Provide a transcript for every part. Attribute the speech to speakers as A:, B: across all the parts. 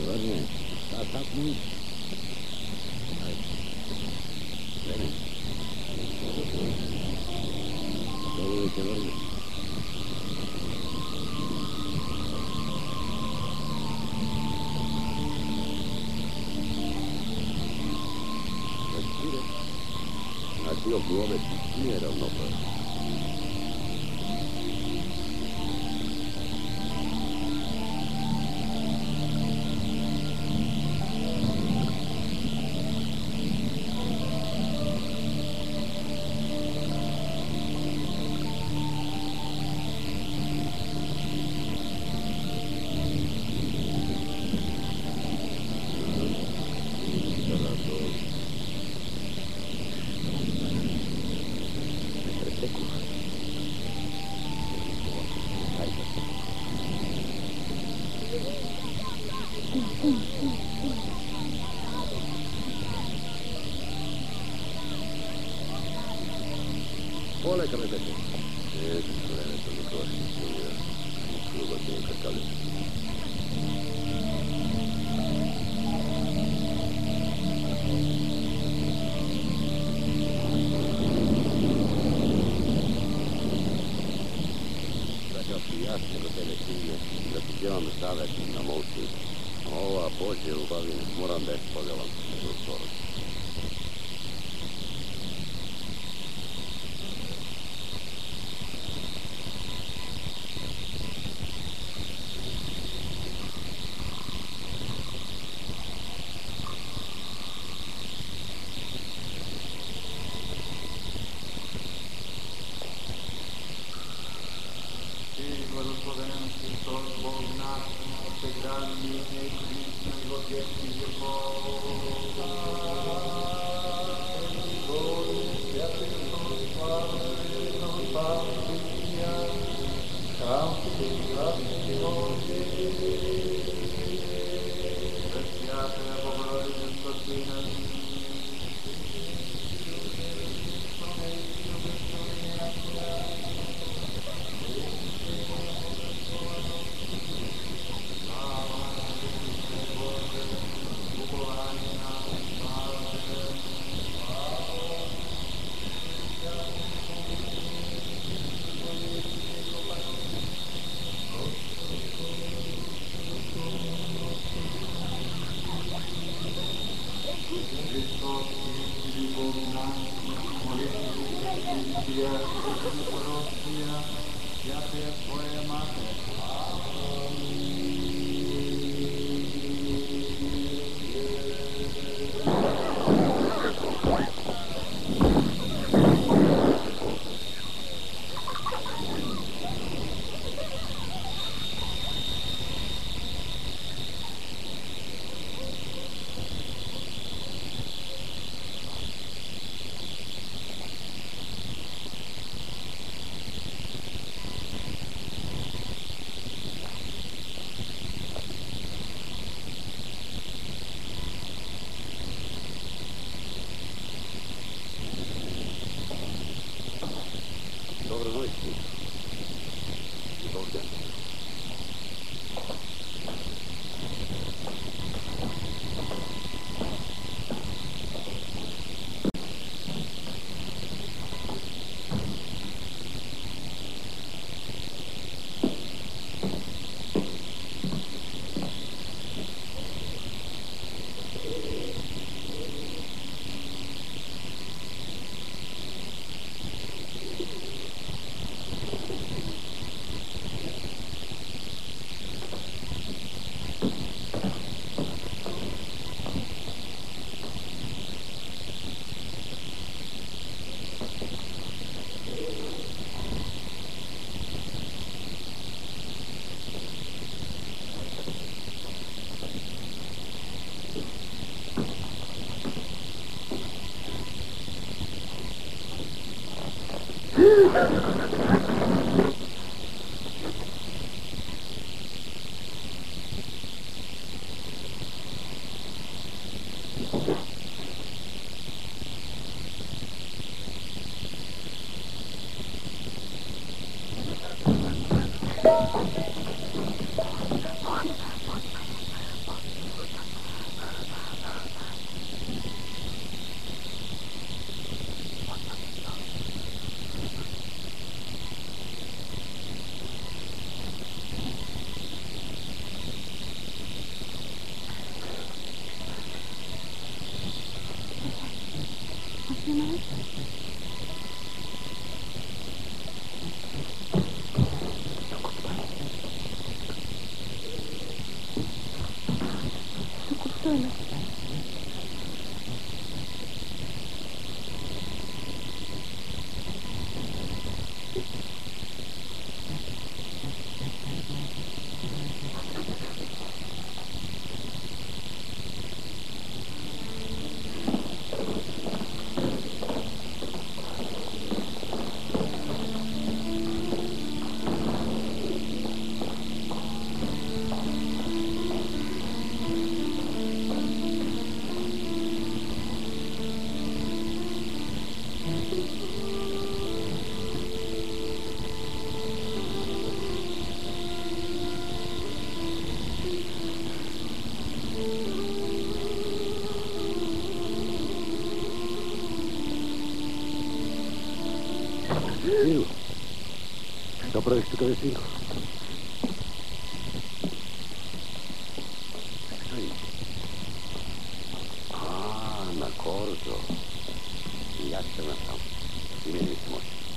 A: Rodney, stop me. Ready. Todo de Rodney. Respire. Aquí ocurre quiera o no. Ole che avete detto? Sono le cose che io vado a cercare. Repitiamo stave na mostu. Ova pođe u bavine. Moram da je pogledam.
B: Toma.
A: Viu? Dobro isto to je sino. Što je? Na korzo. I ja sam tam. I mi nismo.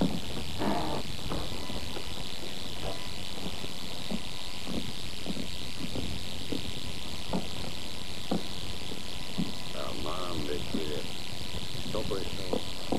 A: Tamam, bekle. Dobro je što.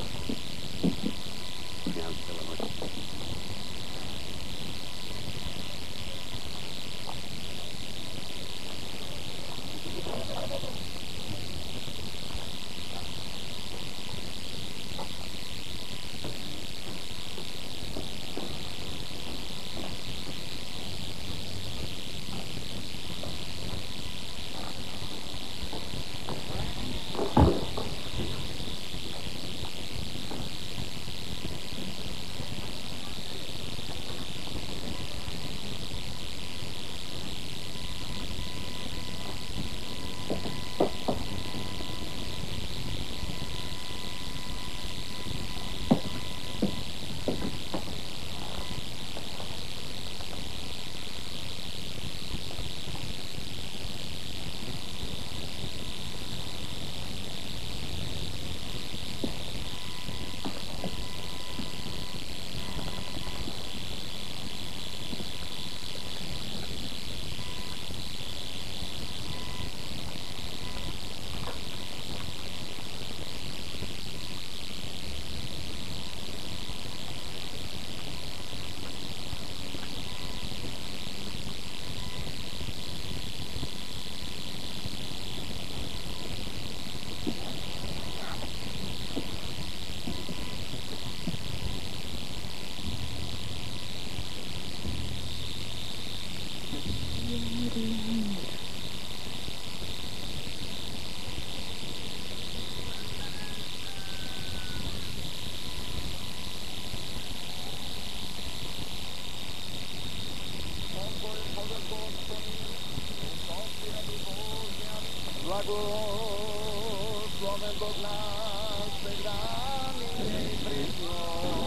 C: Blagosloven Bog nas pregrani i prisno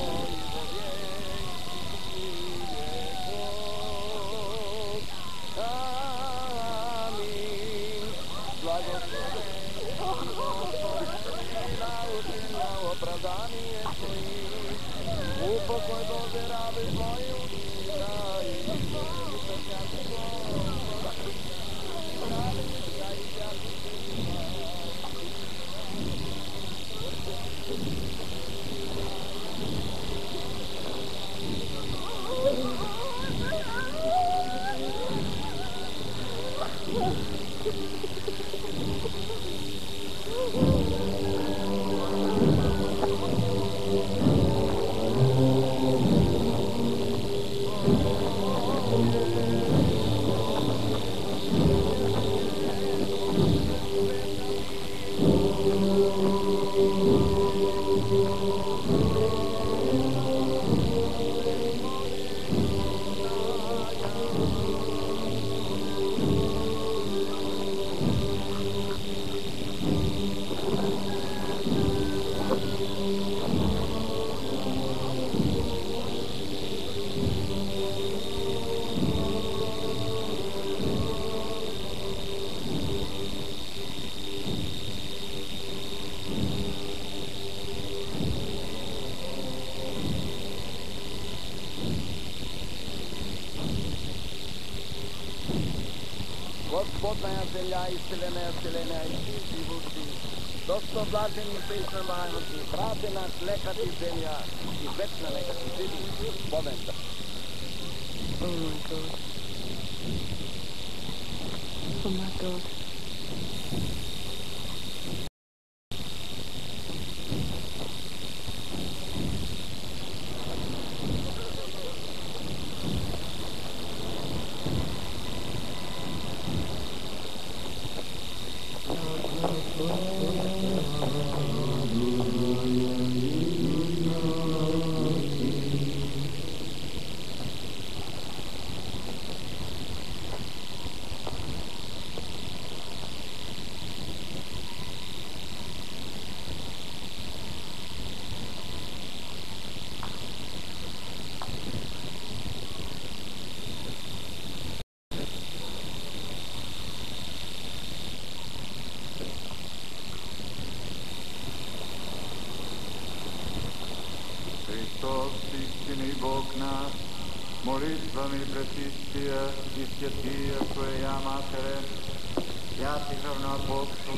C: i vo vijeki vijekov. Amin. Blagosloven Gospod naučenja opravdanje svojih. Upokoj Bože rabi svoji udira i srčnjaci Gospod. Spotna zemlja, iscelena i svih živosti. Dosto blaženi i pejsna majnosti, prate nas lekati zemlja i večna neka ti živi spomenka.
B: Oh my God. Oh my God.
D: Hristos, istini Bog naš, molitvami prečistije i svjetije svoje ja matere, ja ti ravna Bogsu.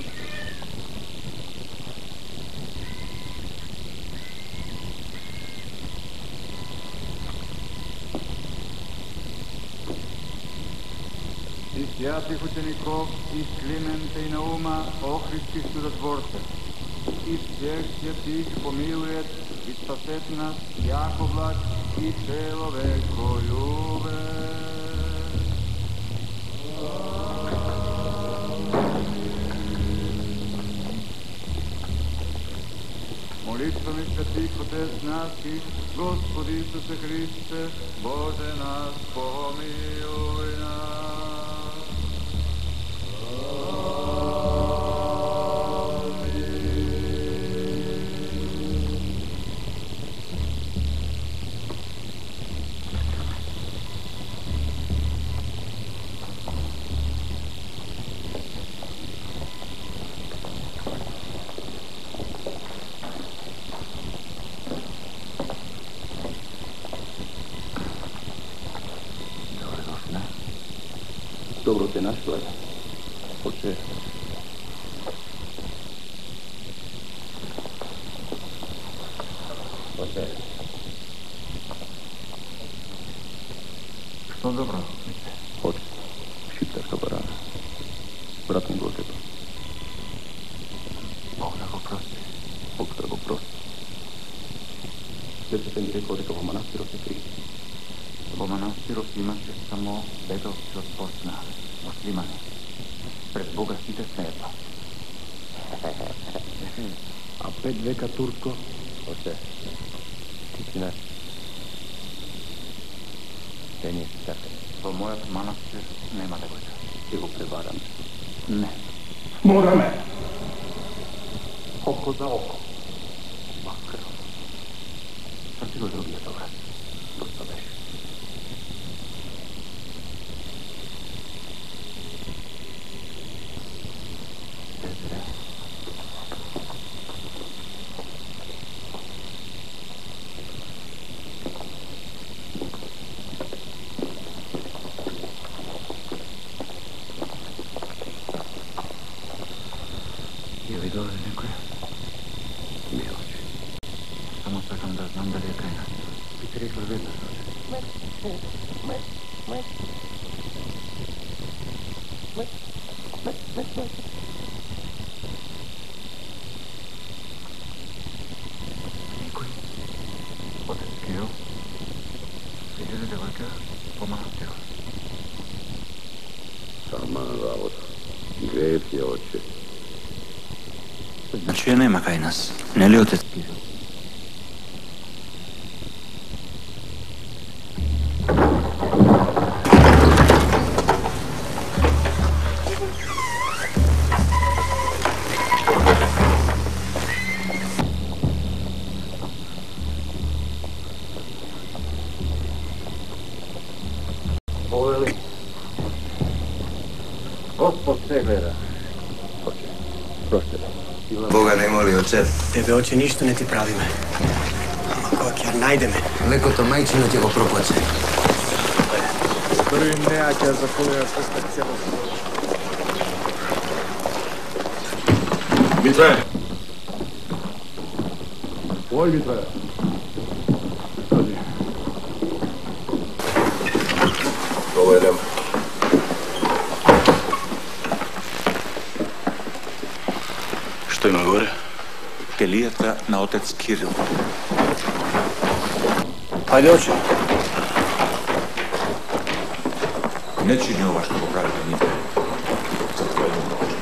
D: I svjatih učenikov, i Klimente i Nauma, ohriskih čudotvorce, i svih svjetih pomilujet i spaset nas jako blag i celo veko ljube. Molitvami svetih Otec naših, Gospodi Isuse Hriste, Bože nas pomiluj nas.
A: Dobro te našla, oče. Oče.
D: Što dobro, mice?
A: Oče, šiptarska barana. Brat mi go teba.
D: Bog da go prosti.
A: Bog da go prosti. Sve mi rekao da u manastiru se krije.
D: Po manastiru imaše samo bedovci od Bosna, muslimani. Pred Boga site seba.
A: A 5 veka Tursko? Oče, ti si naš. Te nije tako.
D: Po mojat manastir nema devojka.
A: Ti go prevaram.
D: Ne.
A: Mora me! Oko za oko.
D: Makro. Šta ti go drugi je toga?
A: Dosta veš.
D: Je li dole nekoje?
A: Nije oče.
D: Samo čekam da znam da li je kraj nas. Bi ti rekla vetar, oče. Nikoj. Otec Kiril. Vidjeli devojka po manastiru.
A: Sama zavod. Gref je oče.
D: Znači je nema kaj nas. Ne li otec Kiril?
A: Poveli. Gospod sve gleda. Oče, proste.
E: Boga ne moli, oče.
F: Tebe, oče, ništa ne ti pravi me. Ama kak, najde me.
E: Leko to majčino ti go propoče.
C: Prvi nejaća za koju je sve specijalno.
A: Mitre!
D: Oj, Mitre. Kaži.
A: Ovo je nema.
G: Što ima gore? Kelijata na otec Kiril.
F: Hajde, oče.
G: Ne čini ovo što popravite njih. Za tvoje dobro.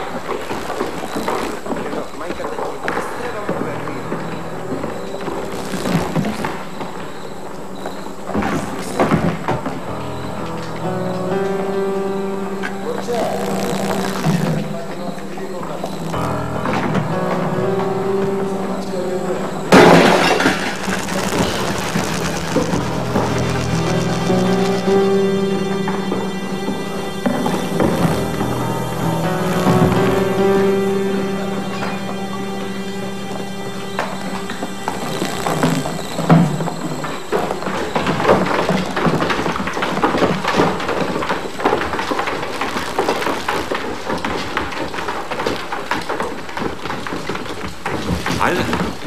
G: Ajde.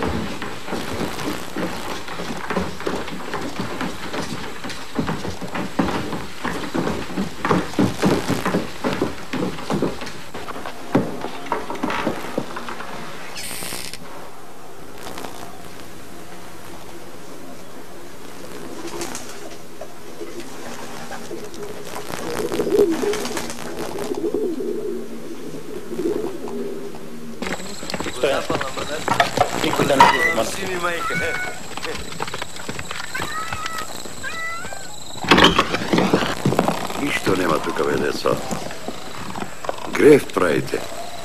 A: Ništo nema tuka veze sa. Gref pravite.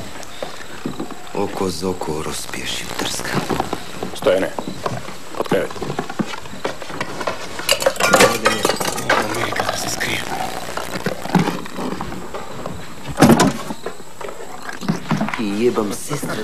E: Oko za oko rozpije šiptarska.
G: Stojane, otkrevet.
F: Ovdje je Amerika da se skrije.
E: I jebam sestru.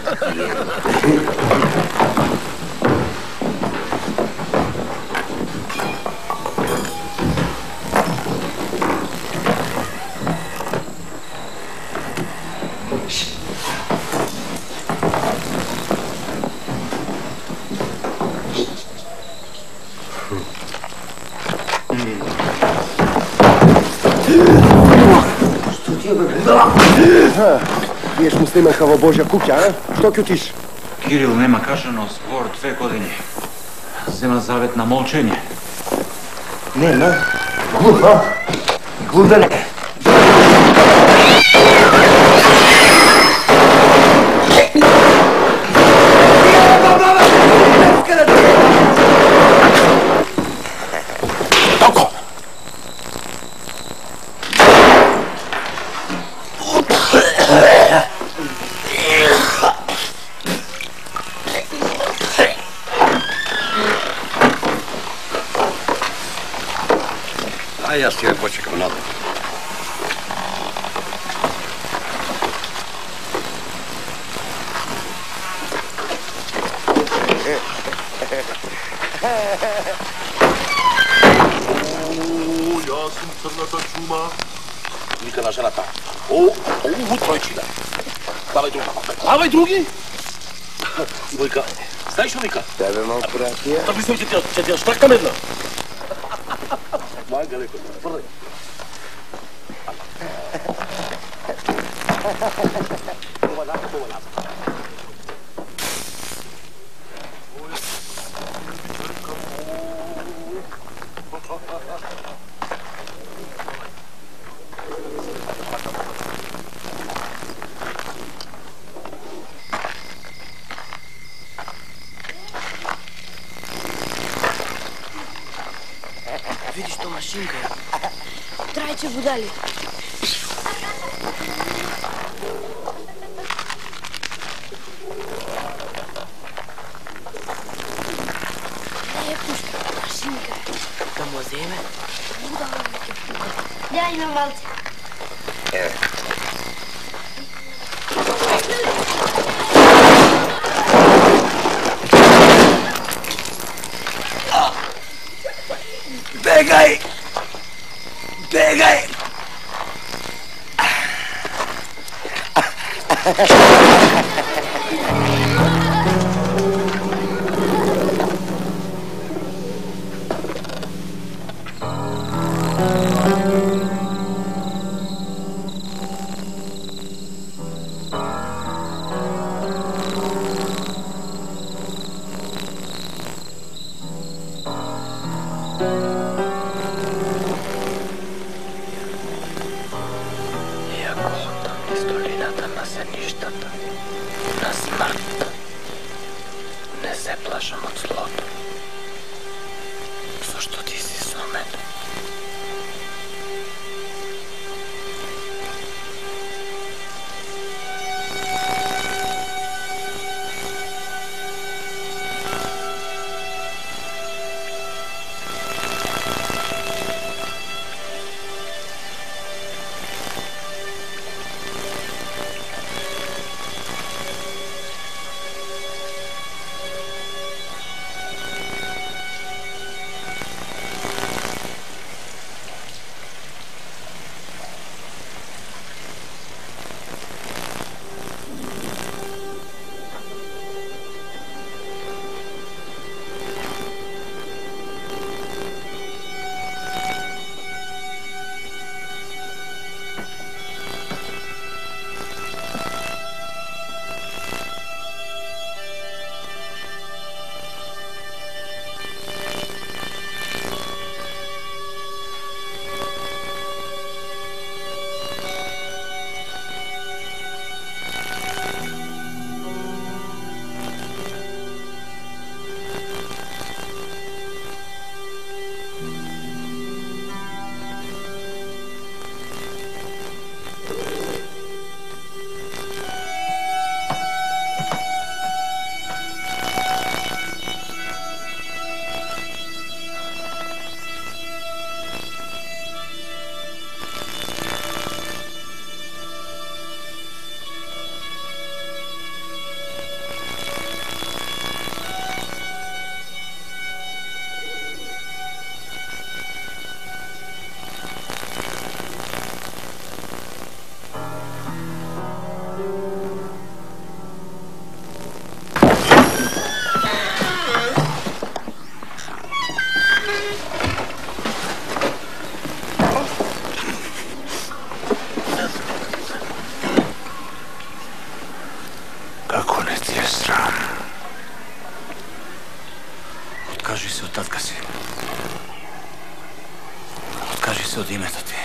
C: Ješ muslima kao Božja kuća, a? Što kjutiš?
G: Kiril nema kašano zbor 2 godine. Zema zavet na molčenje.
E: Nema. Gluha. Gludane.
A: A ja s joj počekam nadal.
H: Ja sam crnata čuma. Nikada ženata. Ovu trojčina. Davaj drugi. Vojka, znaš što Vika?
C: Tebe malo pratija.
H: Da mislim će ti štakam jedna. Manga neko, prvi.
B: Vidiš to mašinka? Trajče budali. Ne, puška, mašinka.
F: Tamo zeme?
B: Budala neke puka. Ja imam valce.
E: Begaj! Begaj!
F: Otkaži se od tatka si. Otkaži se od imeta ti.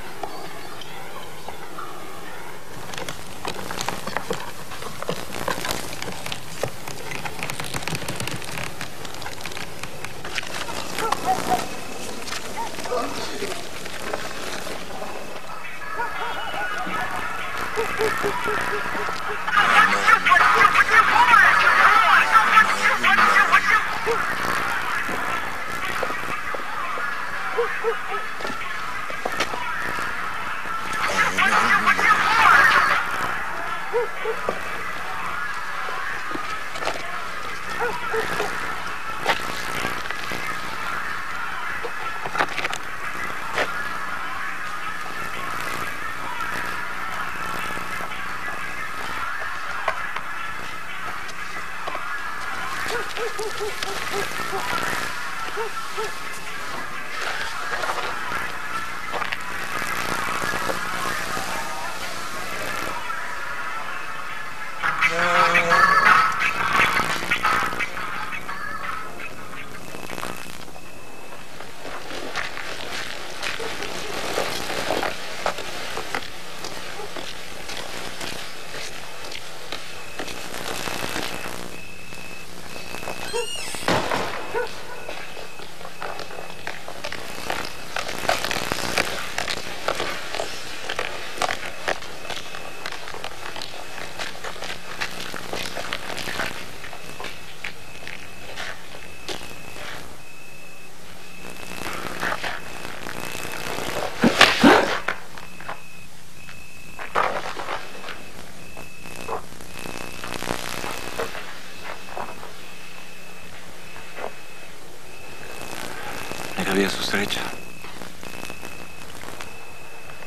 F: Neka bija su sreća.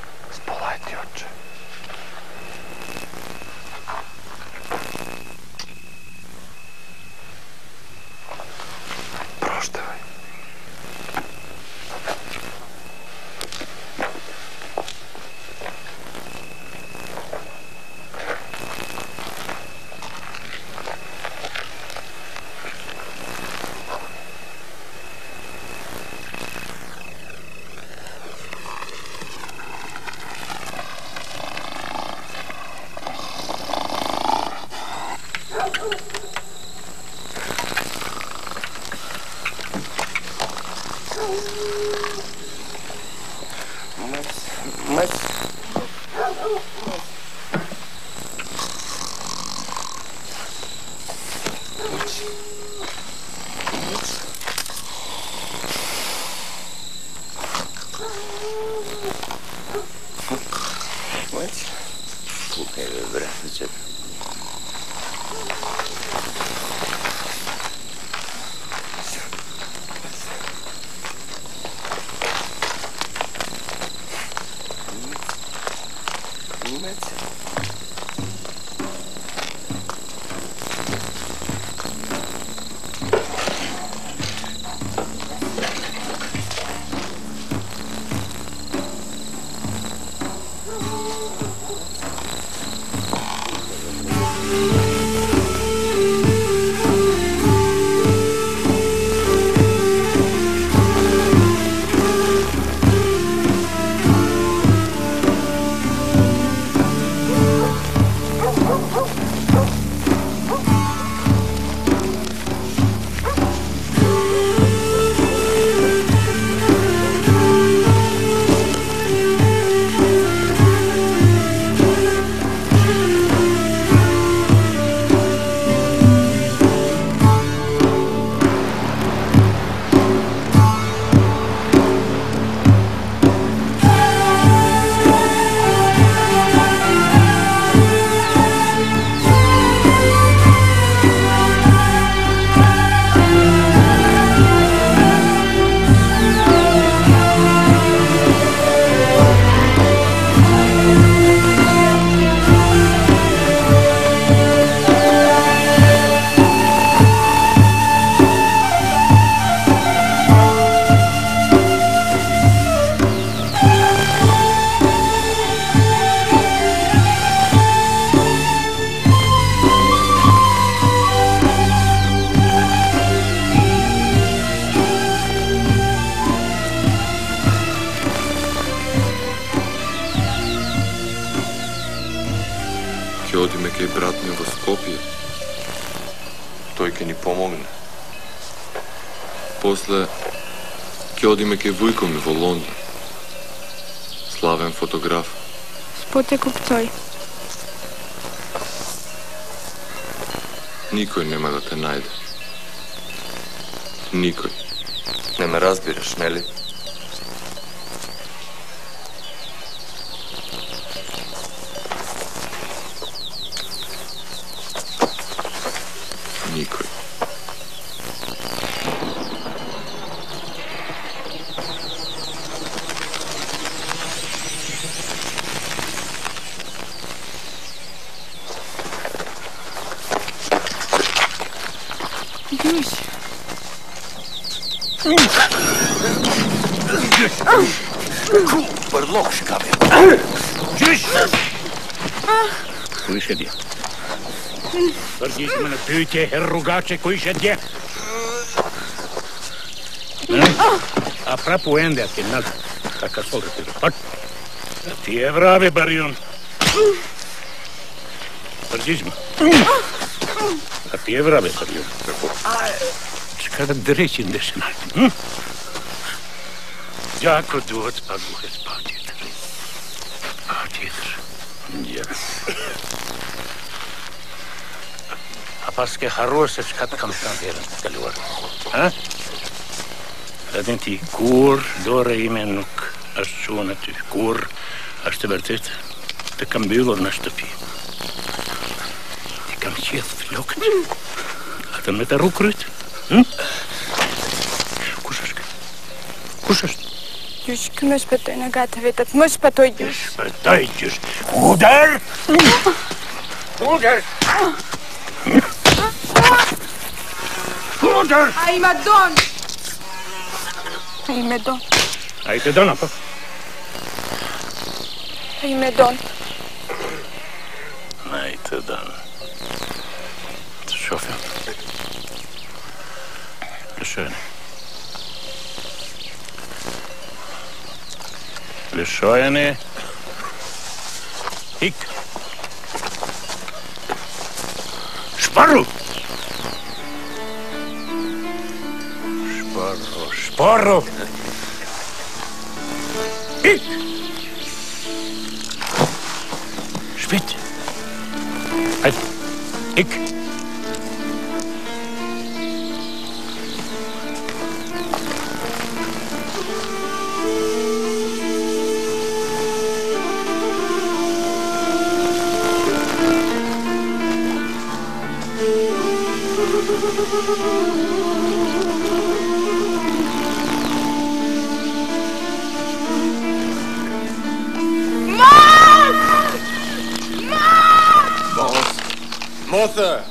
I: Spolaj ti, oče.
E: Пукай, бе, братчета.
I: Ќе одиме кај брат ми во Скопје. Тој ќе ни помогне. После ќе одиме кај вујко ми во Лондон. Славен фотограф.
B: Споте купцој.
I: Никој нема да те најде. Никој. Не ме разбираш, нели? Никој.
H: Барлог шкабе. Чуш! Кој ше дje? Твърдите ме на пиете, херругаче, кој ше дje? А прапо енде, ти над, така солите да пат. А ти е враве, барион. Твърдиш ме. А ти е враве, барион. Чека да дречен дешен. Дяко дуот спагуhe спатит. Спатит. Ja. А паске хороше скаткам станверен талуар. А? Раден ти кур дора именук ашчуна ти кур аште вертет. Те кам било наступи. Ти кам чет флокт. А там это рукрит. Кушаш. Кушаш.
B: Юшки мъж пътой на гатаветът. Мъж пътой дюш.
H: Пътой дюш. Удар! Удар! Удар!
B: Айма дон! Айме дон.
H: Айде дон, апа.
B: Айме дон.
H: Айде дон. Шофер. Schön. Лишояне. Хик. Шпару. Шпару. Шпару. Хик. Шпит. Ай. Хик.
A: Martha!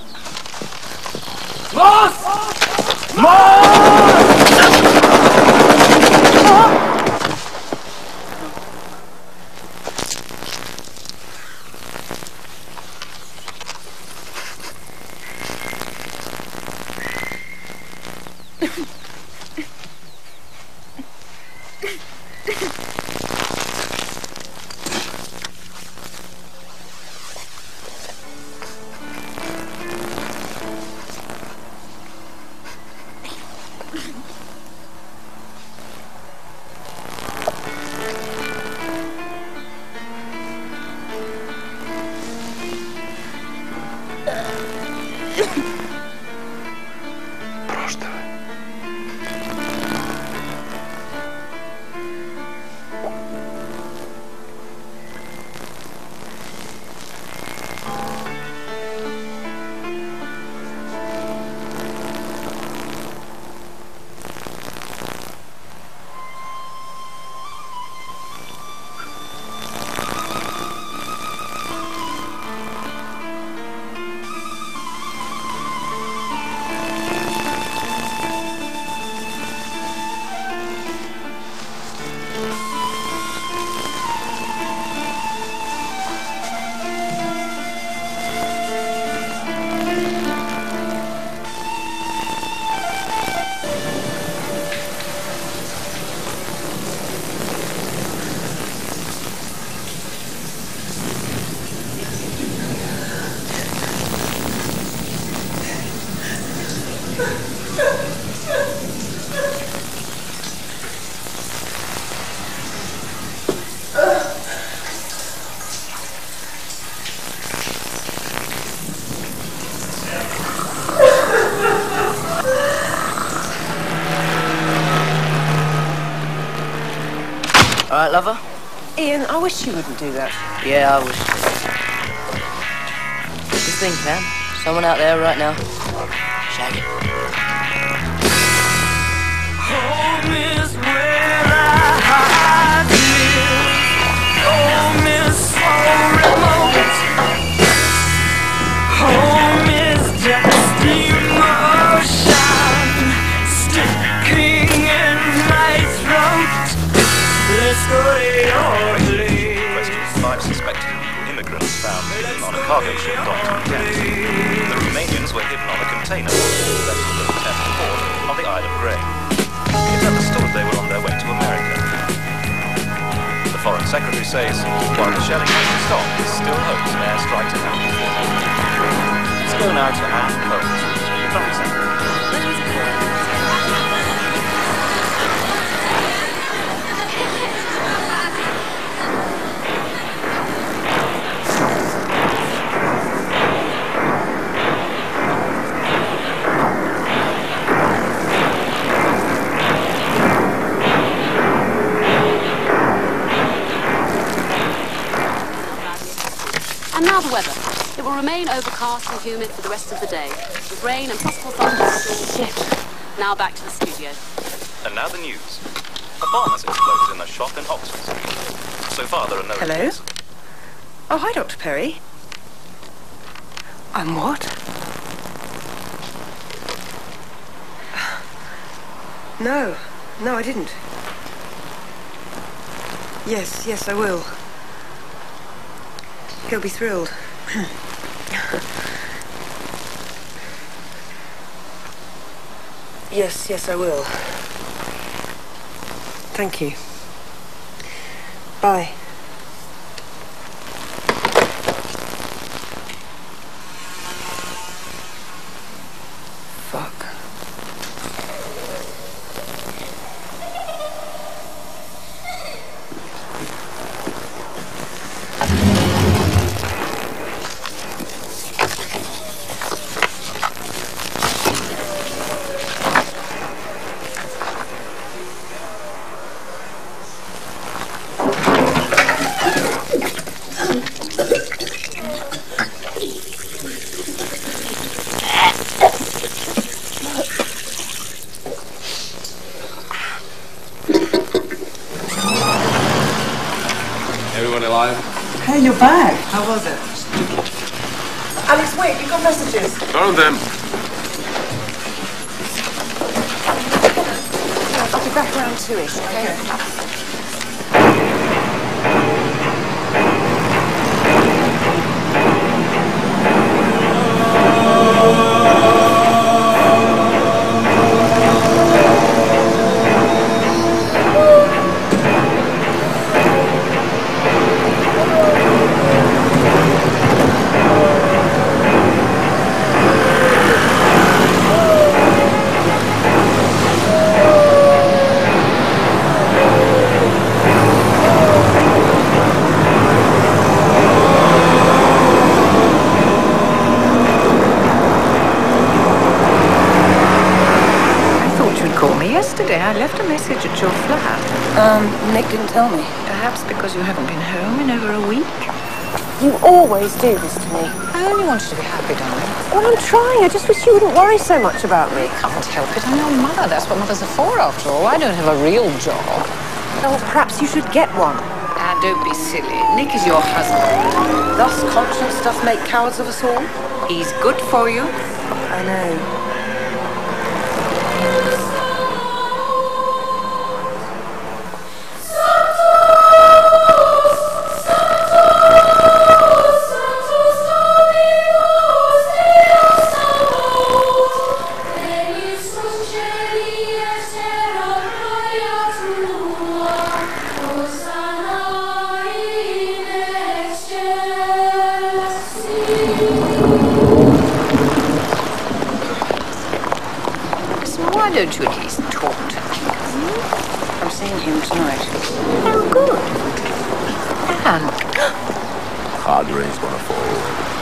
J: All right, lover?
B: Ian, I wish you wouldn't do that.
J: Yeah, I wish. What do you think, Pam? Someone out there right now? Shag it.
K: Home is where I live. Home is so remote. Home is just emotion sticking in my throat. Let's go to your place.
L: Questions 5 suspected immigrants found hidden on a cargo ship docked in Kent. The Romanians were hidden on a container left at the Thames port on the Isle of Grain. It's understood they were on their way to America. The Foreign Secretary says, while the shelling hasn't stopped, there's still hopes an airstrike to happen before morning. Let's go now to Anne Coates, the Country Centre.
M: And now the weather. It will remain overcast and humid for the rest of the day, with rain and possible thunderstorms. Shit. Now back to the studio.
L: And now the news. A bomb has exploded in a shop in Oxford Street. So far there are no
B: Hello?
L: reports.
B: Oh, hi, Dr. Perry. I'm what? No, I didn't. Yes, I will. He'll be thrilled. Yes, I will. Thank you. Bye. Fuck.
N: you're back.
F: How was it?
N: Alex, wait, you got messages.
I: Found them.
N: I'll be back around 2-ish, okay?
O: I left a message at your flat.
N: Nick didn't tell me.
O: Perhaps because you haven't been home in over a week.
N: You always do this to me.
O: I only wanted to be happy, darling.
N: Well, I'm trying. I just wish you wouldn't worry so much about me.
O: I can't help it. I'm your mother. That's what mothers are for, after all. I don't have a real job.
N: Well, perhaps you should get one.
O: Ah, don't be silly. Nick is your husband.
N: Thus conscience doth make cowards of us all.
O: He's good for you.
N: I know.
O: Why don't you at least talk to me?
N: I'm seeing him tonight.
O: Oh, good. And?
A: Hard rain's gonna fall.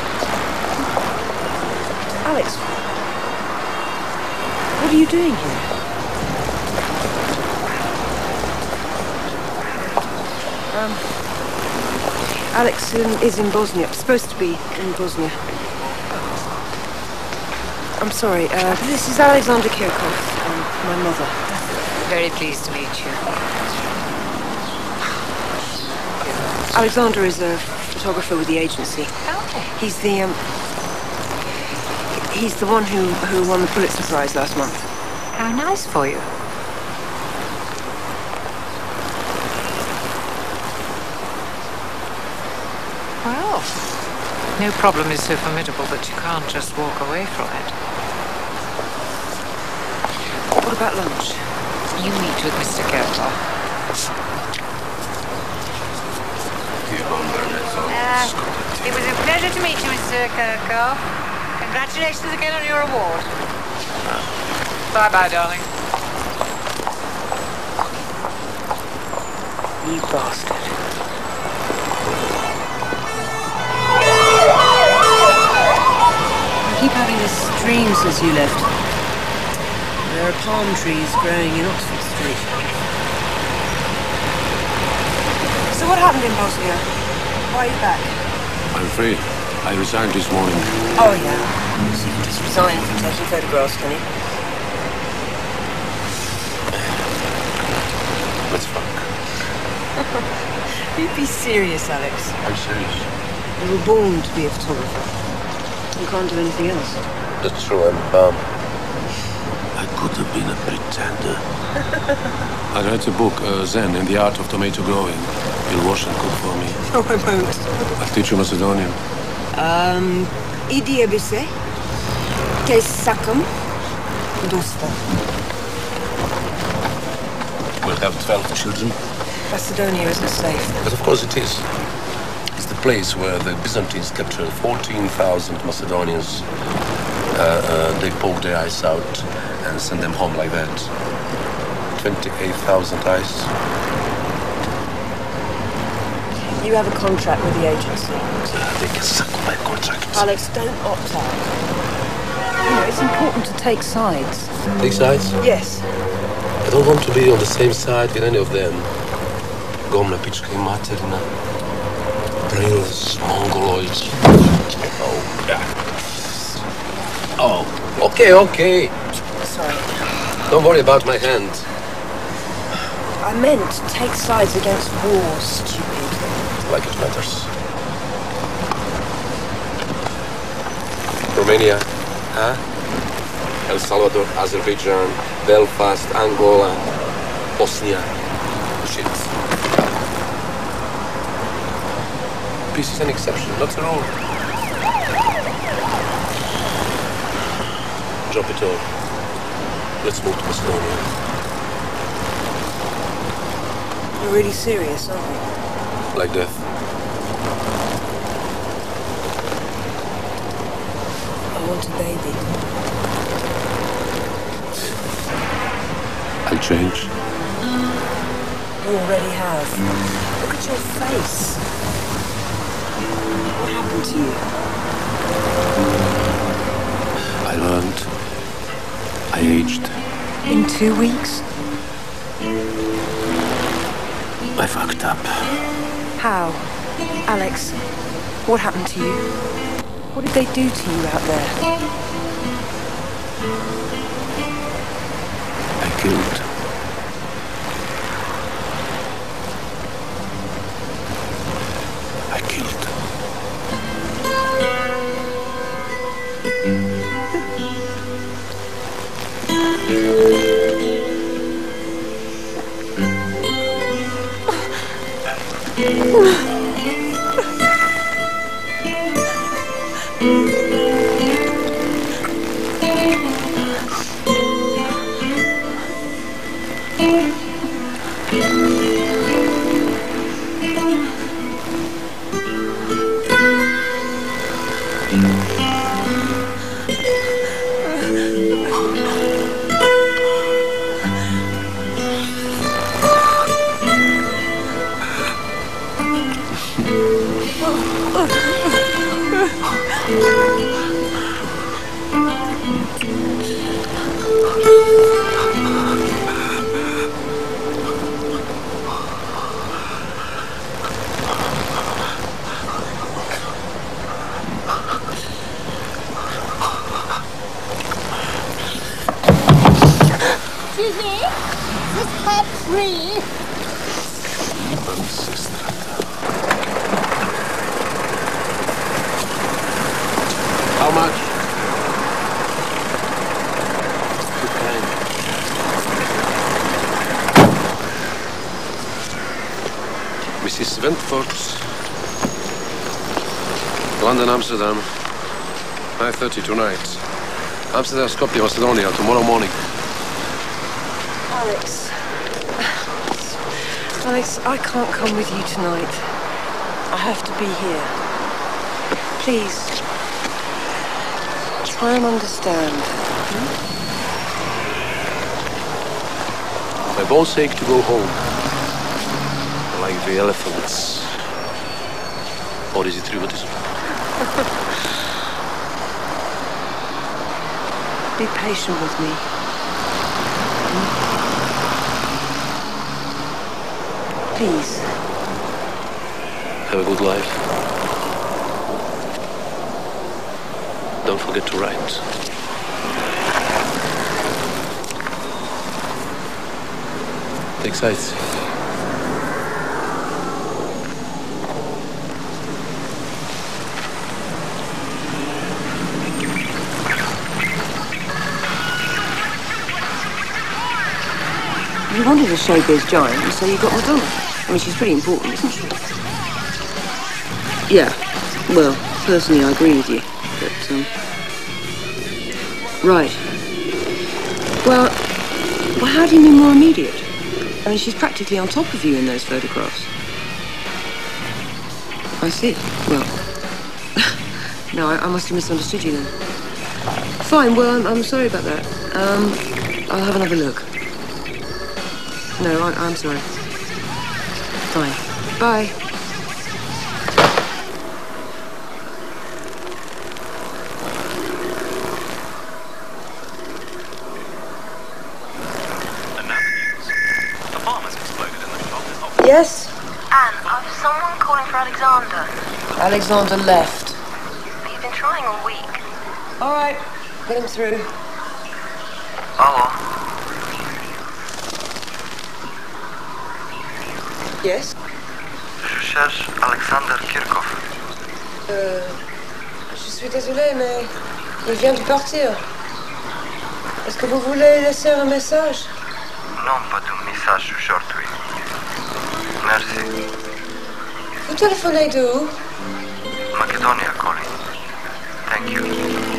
N: Alex, what are you doing here? Alex is in Bosnia. Supposed to be in Bosnia. I'm sorry, this is Alexander Kirkhoff, my mother.
O: Very pleased to meet you.
N: Alexander is a photographer with the agency.
O: Okay.
N: He's the one who won the Pulitzer Prize last month.
O: How nice for you. Well, no problem is so formidable that you can't just walk away from it.
N: What about lunch?
O: You meet with Mr. Kirkhoff. It was a pleasure to meet you, Mr. Kirkhoff. Congratulations again on your award. Bye-bye, darling.
N: You bastard. I keep having this dream since you left. There are palm trees growing in Oxford Street. So what happened in Bosnia? Why are you back?
A: I'm free. I resigned this morning.
N: Oh, yeah. So you can just resign from taking photographs, can you?
A: Let's fuck.
N: You be serious, Alex.
A: I'm serious.
N: You were born to be a photographer. You can't do anything else.
A: That's true, I could have been a pretender. I read a book, Zen, in the Art of Tomato Growing. You'll wash and cook for me.
N: No, I won't.
A: I'll teach you Macedonian.
N: Idi ebise, te sakam, dosta.
A: We'll have 12 children.
N: Macedonia isn't safe.
A: But of course it is. It's the place where the Byzantines captured 14,000 Macedonians. They poke their eyes out and send them home like that. 28,000 eyes.
N: You have a contract with the agency.
A: They can suck my contract.
N: Alex, don't opt out. You know, it's important to take sides.
A: Take sides?
N: Yes.
A: I don't want to be on the same side with any of them. Gomna pička i materina. Brainless Mongoloids. Oh, yeah. Oh, okay.
N: Sorry.
A: Don't worry about my hand.
N: I meant take sides against war, stupid.
A: Like it matters. Romania, huh? El Salvador, Azerbaijan, Belfast, Angola, Bosnia. Shit. Peace is an exception, not a rule. Drop it all. Let's move to Estonia.
N: You're really serious, aren't you?
A: Like death.
N: I want a baby.
A: I'll change.
N: You already have. Look at your face. What happened to you?
A: I learned. I aged.
N: In 2 weeks?
A: I fucked up.
N: How? Alex, what happened to you? What did they do to you out there?
A: I killed. How much? Too kind. Mrs. Wentford, London, Amsterdam, 5:30 tonight. Amsterdam, Skopje, Macedonia, tomorrow morning.
N: Alex. Alex, I can't come with you tonight. I have to be here. Please. Try and understand.
A: My bones ache to go home. Like the elephants. Or is it rheumatism?
N: Be patient with me. Please.
A: Have a good life. Don't forget to write. Take sides.
N: You wanted a showbiz giant, so you got Madonna. I mean, she's pretty important, isn't she? Yeah. Well, personally, I agree with you. But, right. Well, how do you mean more immediate? I mean, she's practically on top of you in those photographs. I see. Well, no, I must have misunderstood you then. Fine, well, I'm sorry about that. I'll have another look. No, I'm sorry. Fine. Bye. Yes?
P: Anne, I've someone calling for Alexander.
N: Alexander left.
P: But you've been trying all week.
N: All right, put him through.
P: Hello.
N: Yes?
P: Je cherche Alexander Kirchhoff.
N: Je suis désolée, mais il vient de partir. Est-ce que vous voulez laisser un message?
P: Non, pas de message aujourd'hui. Merci.
N: Vous téléphonez de où?
P: Macedonia, Colin. Thank you.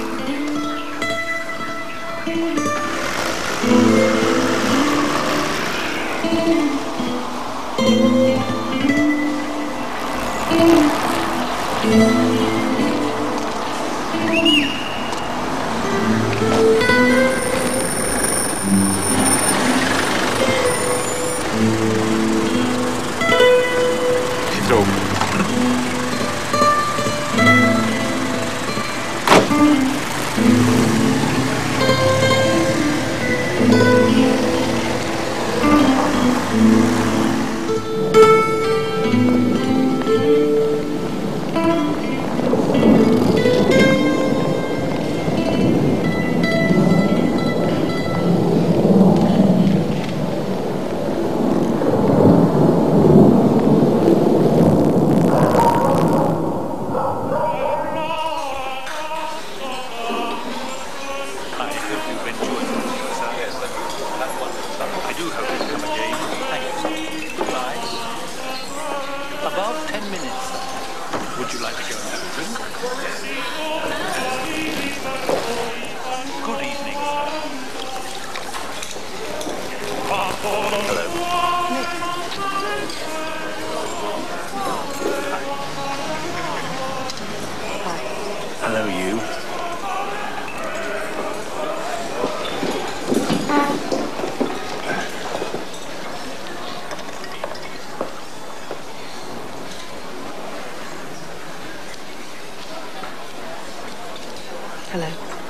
H: Hello, you.
N: Hello.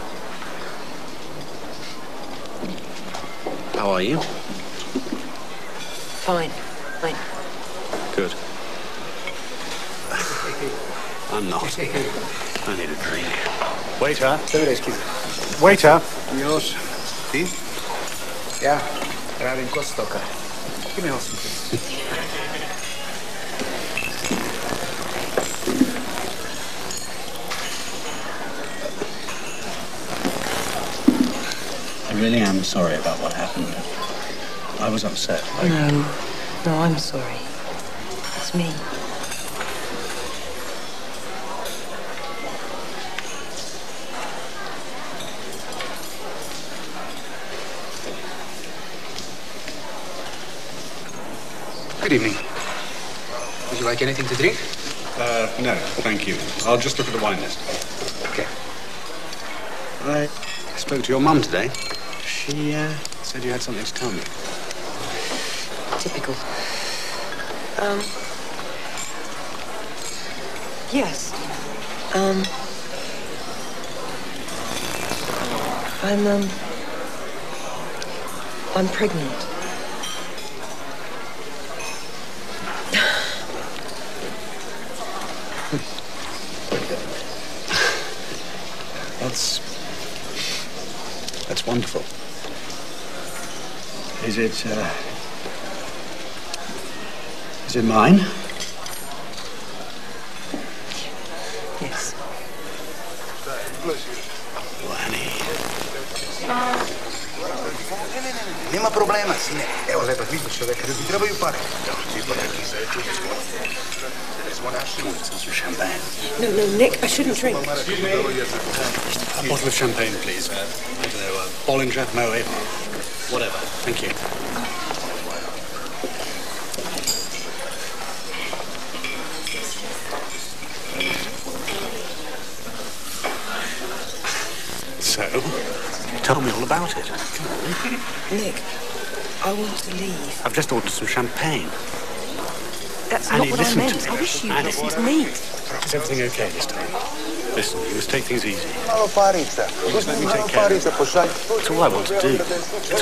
H: How are you?
N: Fine. Fine.
H: Good. I'm not. I need a drink. Waiter. Waiter.
F: Yours. Tea? Yeah. Radim Kostoka. Give me some, please.
H: I really am sorry about what happened. I was upset.
N: No, I'm sorry. It's me.
F: Good evening. Would you like anything to drink?
Q: No, thank you. I'll just look at the wine list.
F: Okay.
Q: I spoke to your mum today. She said you had something to tell me.
N: Typical. Yes. I'm pregnant.
Q: That's wonderful. Is it mine?
N: Yes.
F: Nema problema, sine. Evo, lepa, vidite čoveka, da ti trebaju pare.
Q: Some champagne.
N: No, Nick, I shouldn't drink.
Q: A bottle of champagne, please. I don't know, Bollinger, Moet, whatever. Thank you. So, tell me all about it.
N: Nick, I want to leave.
Q: I've just ordered some champagne.
N: That's
Q: Annie,
N: not what I
Q: listen
N: meant.
Q: to me.
N: I wish you
Q: Annie.
N: listened to me.
Q: Is everything okay this time? Listen, you must take things easy.
F: Malo parica.
Q: Just let me take care of it. That's all I want to do. It's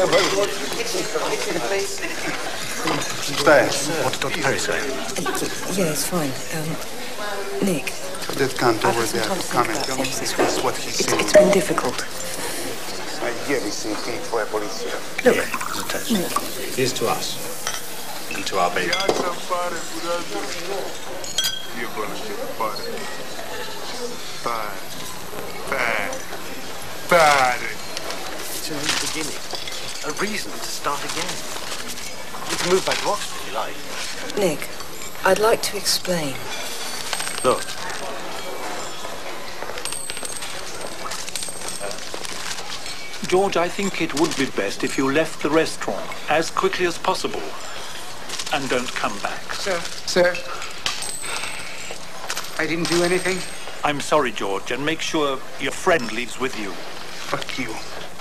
F: Šta je?
Q: What did Dr. Perry say?
N: Yeah, it's fine. Nick,
F: That cunt
N: I've
F: over
N: had some
F: there,
N: time to think
F: comment,
N: about
F: tell me
N: things this
F: that's
N: week.
F: what he said.
N: It's been difficult.
F: A jebi si ti i tvoja policija.
N: Look,
Q: Here, as a toast.
N: Nick.
Q: Here's to us. And to our baby.
R: Ja sam pare, budazu. Jebala će pare.
F: Bad.
R: It's a new beginning. A reason to start again. You can move back to Oxford if you like.
N: Nick, I'd like to explain.
R: Look.
S: George, I think it would be best if you left the restaurant as quickly as possible. And don't come back.
F: Sir, I didn't do anything.
S: I'm sorry, George, and make sure your friend leaves with you.
F: Fuck you.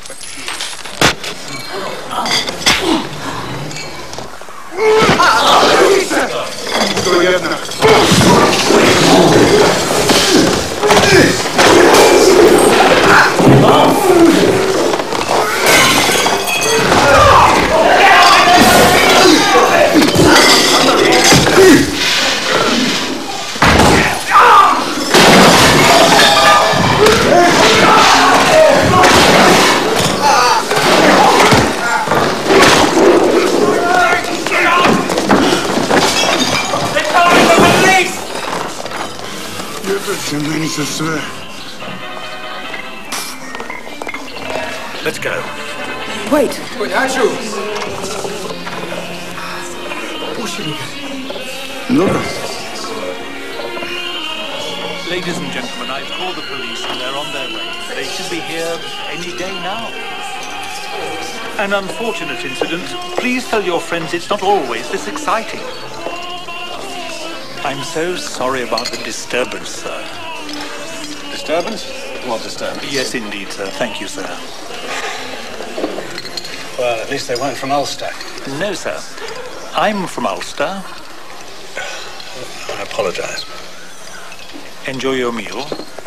S: Let's go.
N: Wait.
S: Ladies and gentlemen, I've called the police and they're on their way. They should be here any day now. An unfortunate incident. Please tell your friends it's not always this exciting. I'm so sorry about the disturbance, sir.
Q: Disturbance? What disturbance?
S: Yes, indeed, sir. Thank you, sir.
Q: Well, at least they weren't from Ulster.
S: No, sir. I'm from Ulster.
Q: I apologize.
S: Enjoy your meal.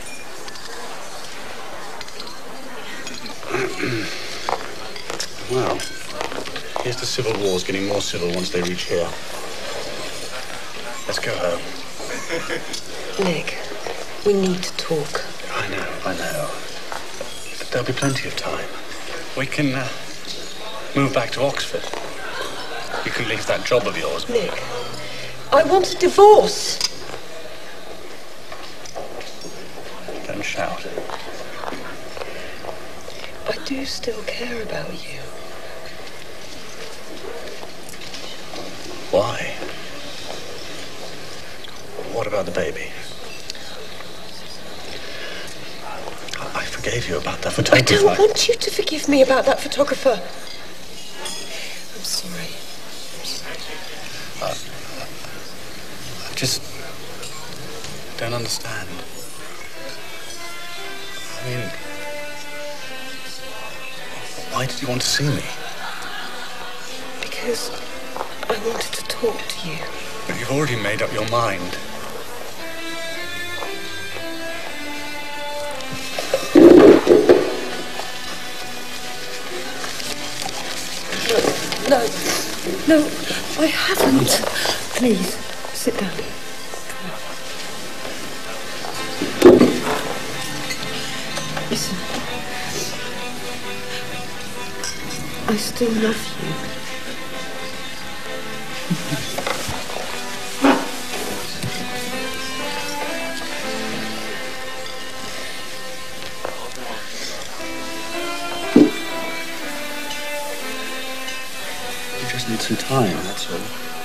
Q: Well, here's the Civil Wars getting more civil once they reach here. Let's go home.
N: Nick, we need to talk.
Q: I know. But there'll be plenty of time. We can move back to Oxford. You can leave that job of yours.
N: Nick, I want a divorce.
Q: Don't shout.
N: I do still care about you.
Q: Why? What about the baby? I forgave you about that photographer.
N: I don't want you to forgive me about that photographer. I'm sorry.
Q: I just don't understand. I mean, why did you want to see me?
N: Because I wanted to talk to you.
Q: But you've already made up your mind.
N: No, I haven't. Please, sit down. Listen. I still love you.
Q: Need some time, that's all.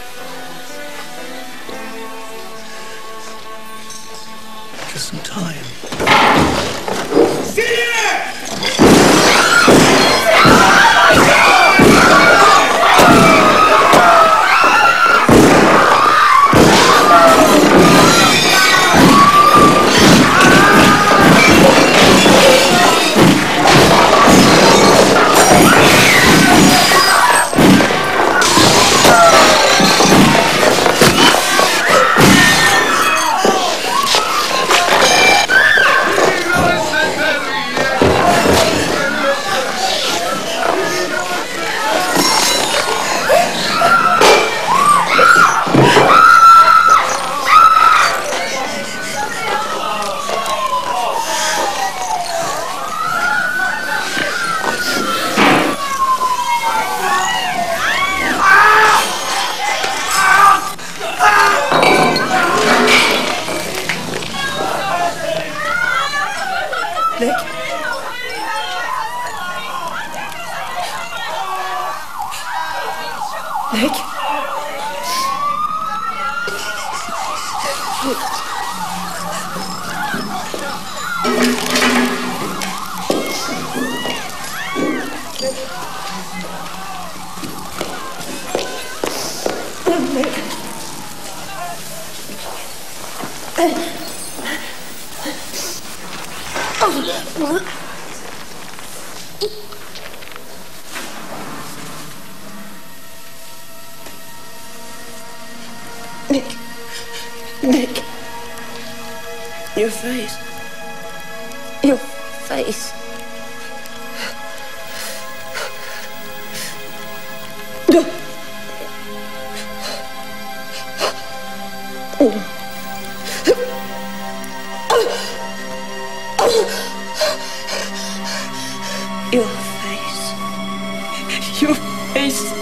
Q: Just some time.
N: Nick? Nick? Nick. Your face. Your face. Your face. Your face.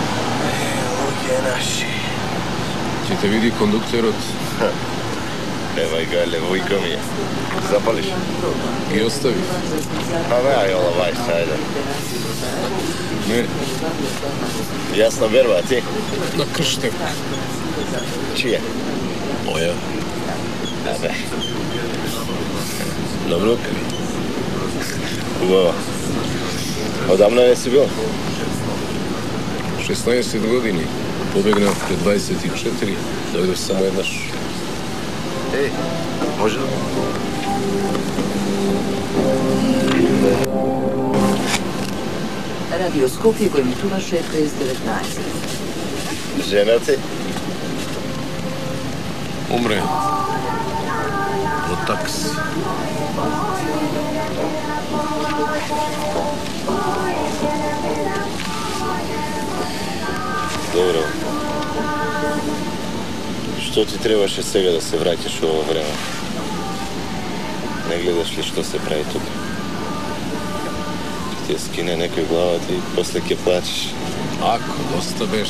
A: Će te vidi kondukterot.
T: Nemaj gale, vujko mi je. Zapališ?
A: I ostavi.
T: Pa daj, ovaj, sajde.
A: Ne.
T: Jasna berba, ti?
A: Na krštek.
T: Čije?
A: Moja.
T: A da.
A: Dobro.
T: Ubava. Odavno jesi bio?
A: 16 godini. Pobegna pred 24. Dovedeš samo jednaš.
T: Ej, može?
J: Radioskop je garnitura 619.
T: Žena ti?
A: Umre. Od taksi.
T: Dobro. Što ti trebaš od svega da se vratiš u ovo vreme? Ne gledaš li što se pravi tu? Ti je skine nekoj glava, ti posle ke plaćeš.
A: Ako dosta beš.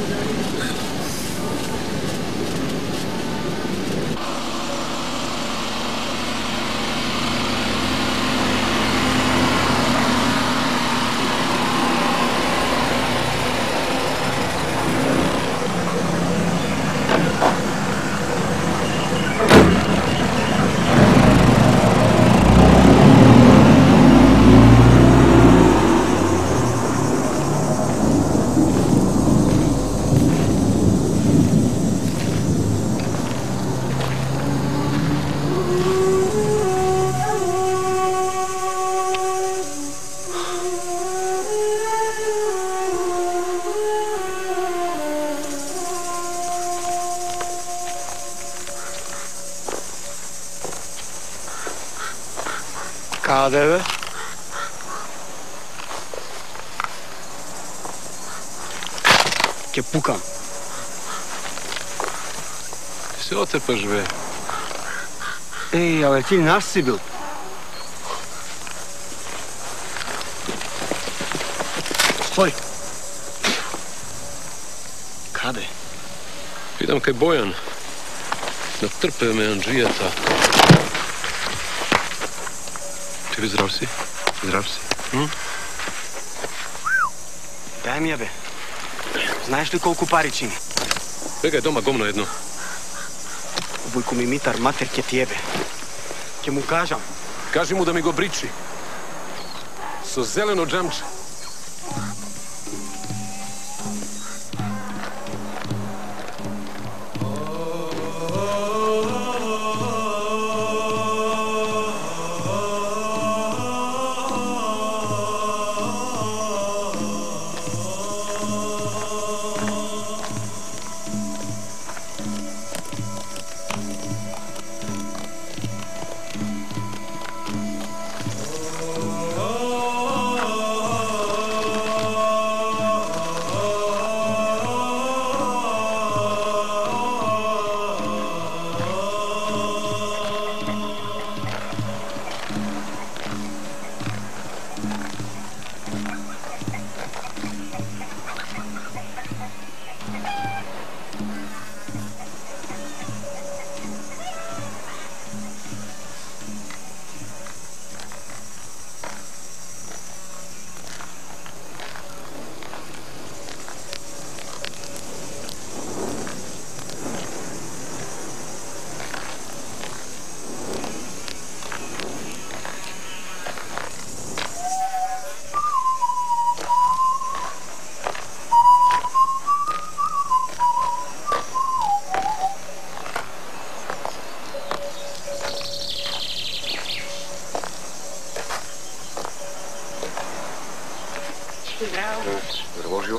F: KDV? Ke pukam.
A: Ti se otepaš, be.
F: Ej, ali ti naš si bil? Stoj. Kade?
A: Idem kaj Bojan. Natrpe me Andžijata. Ti bi zdrav si? Zdrav si?
F: Дай ми я, бе. Знаеш ли колко пари чини?
A: Бегай дома гомно едно.
F: Vujko mi Mitar, mater ke ti jebe. Ke mu kažam.
A: Kaži mu da mi go briči. So zeleno džamče.
T: Relógio.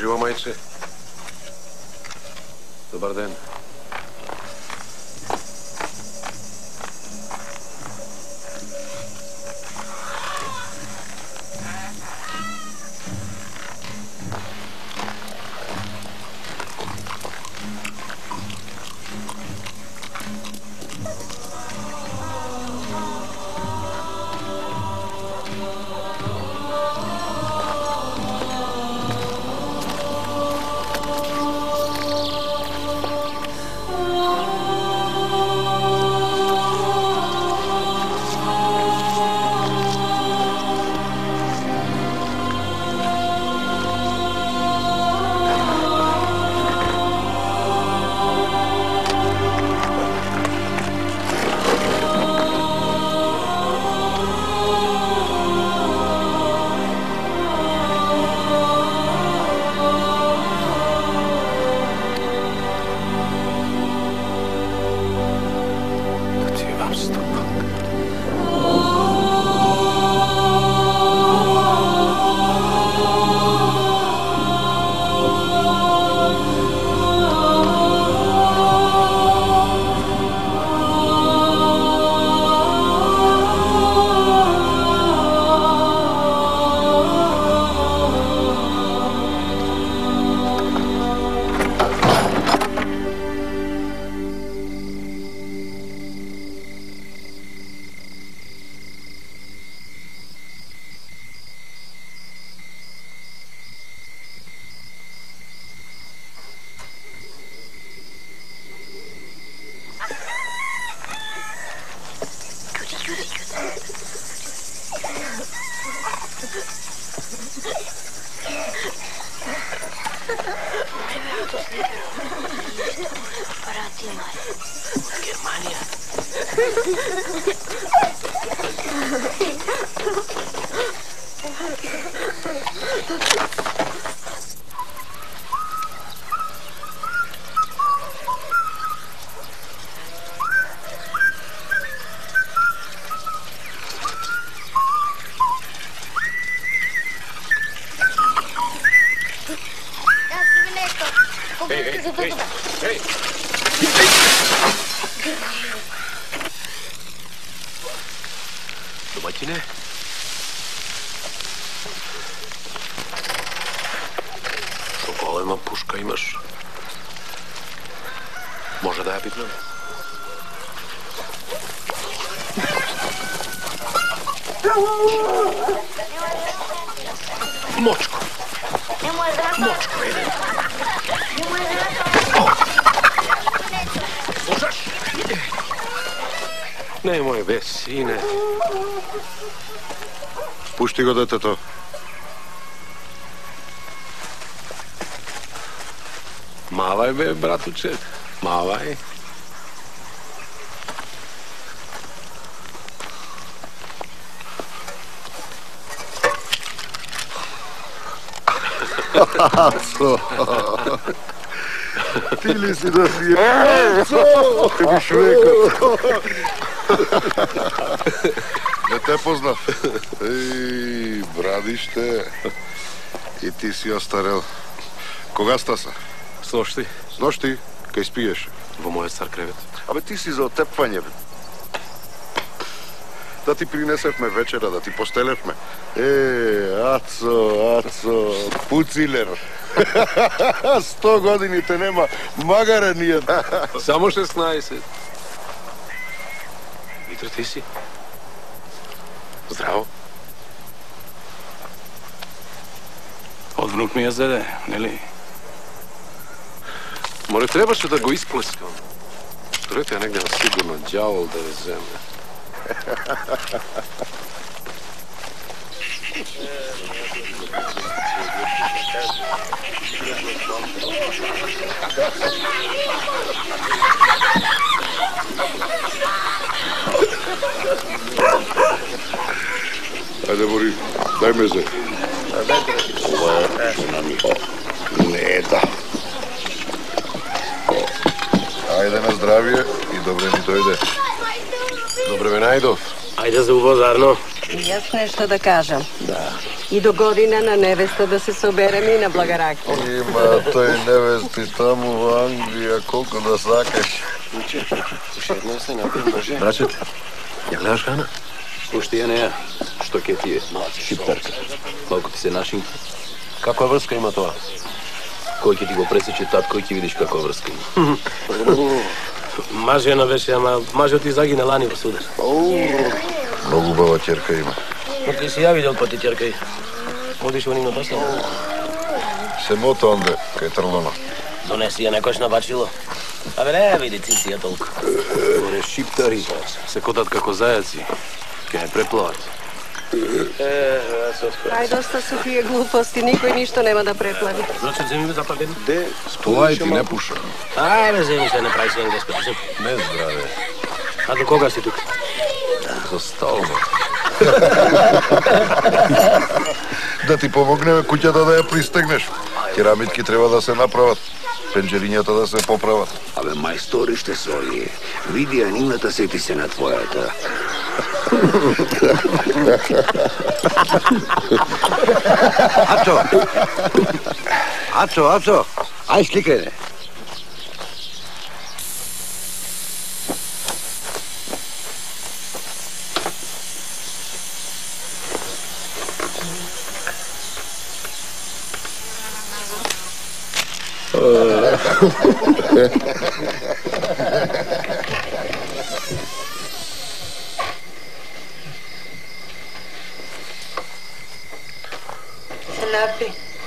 A: Živo, majče. Dobar den. Domaćine? Što golema puška imaš? Može da ja pitnem? Močko! Močko, ide! Slušaš? Nemoj bez, sine.
U: Pušti go, detето.
A: Маvaj, бе, братуче. Маvaj.
U: Aco! Ti li si da si je? Aco! Ti biš rekao. Ne te poznav. Ej, bradište. I ti si ostarel. Кога стаса?
A: С нощи.
U: С нощи? Кај спиеш?
A: Во мојот стар кревет.
U: Абе ти си за отепвање, бе. Да ти принесевме вечера, да ти постелевме. Ацо, пуцилер. 100 години те нема магара нијед.
A: Само 16. Митро, ти си? Здраво.
H: Од внук ми ја зеде, нели?
A: Море, требаше да го исплескам. Трете негде на сигурно ѓавол да ја земе.
U: Ајде, Бори, дај ме зе. Ова е жена ми. Не, да. Ајде на здравие и добре ми дојде.
A: Добре ме најдов.
J: Ајде за убо, Зарно.
N: И јас нешто да кажам.
J: Да.
D: И до година на невеста да се соберем и на Благараки.
U: Има той невести таму во Англија, колко да сакаш.
R: Уште една се напием, Боже.
A: Брачет, ја гледаш храна?
R: Уште ја не ја. Што ке ти е? Шиптерка. Малко ти се нашинки.
A: Каква врска има тоа?
R: Кој ќе ти го пресече татко и ќе видиш каква врска има.
A: Мажена беше, ама мажот ти загине лани во судар.
U: Многу убава ќерка има.
A: Но ти си ја видел па ти ќерка и одиш во нивна басна.
U: Се мото онде, кај Трлона.
A: Донеси ја некојаш на бачило. Абе не види цици ја толку.
R: Оре шиптари се кодат како зајаци. Ке не преплават.
D: Ај, доста су тие глупости, никој ништо нема да преплави.
A: Значи, земи ме запалени?
U: Де, столај ти не пуша.
A: Ајде, земи се, не прави се енглеско.
U: Не здраве.
A: А до кога си тук?
U: До стално. Да ти помогнеме куќата да ја пристегнеш. Керамитки треба да се направат. Пенџерињата да се поправат.
V: Абе, мајсториште своји. Види ја нивната, сети се на твојата.
R: Ачо, ај сликајде.
D: Се напи.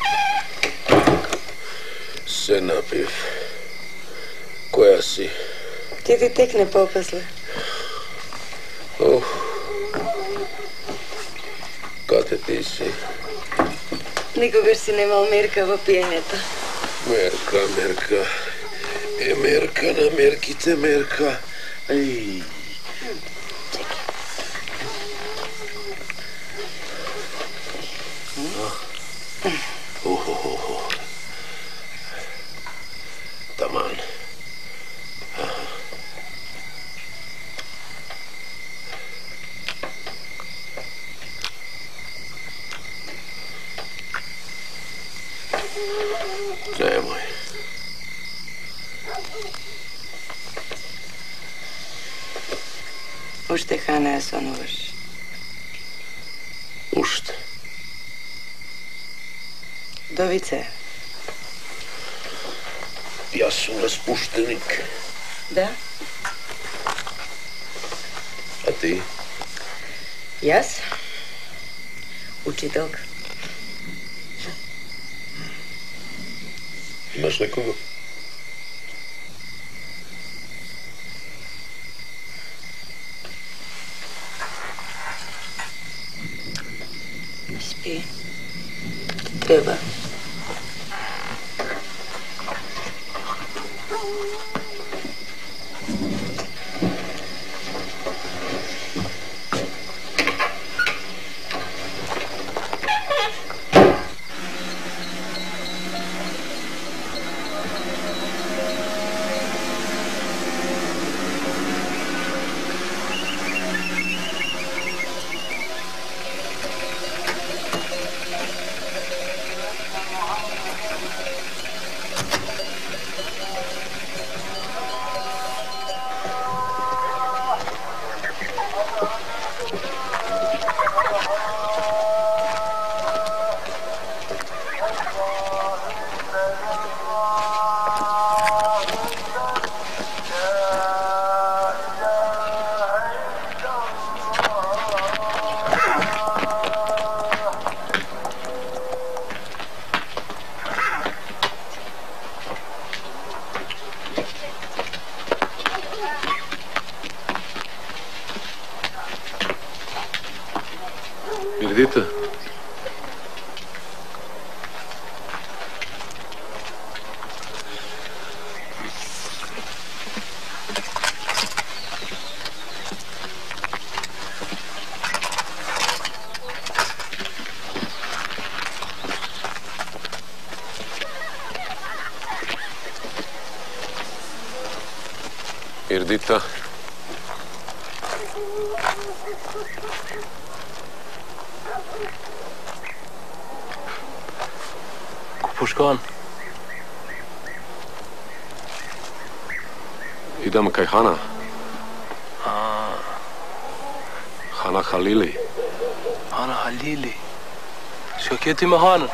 U: Се напив. Која си?
D: Ти ти текне попосле.
U: Кате ти си?
D: Никогаш си немал мерка во пиенето.
U: Мерка. Е мерка на мерките, мерка. Ај. Таман. Немој.
D: Уште хана ја сонуваш.
U: Уште.
D: Довице.
U: Јас сум распуштеник.
D: Да?
U: А ти?
D: Јас? Учителка.
U: Имаш некого?
D: Спи. Пева.
U: Ирдита. Ирдита.
A: Kuškovan? Idem kaj Hana. Hana Halili.
C: Hana Halili. Šok je ti me Hana?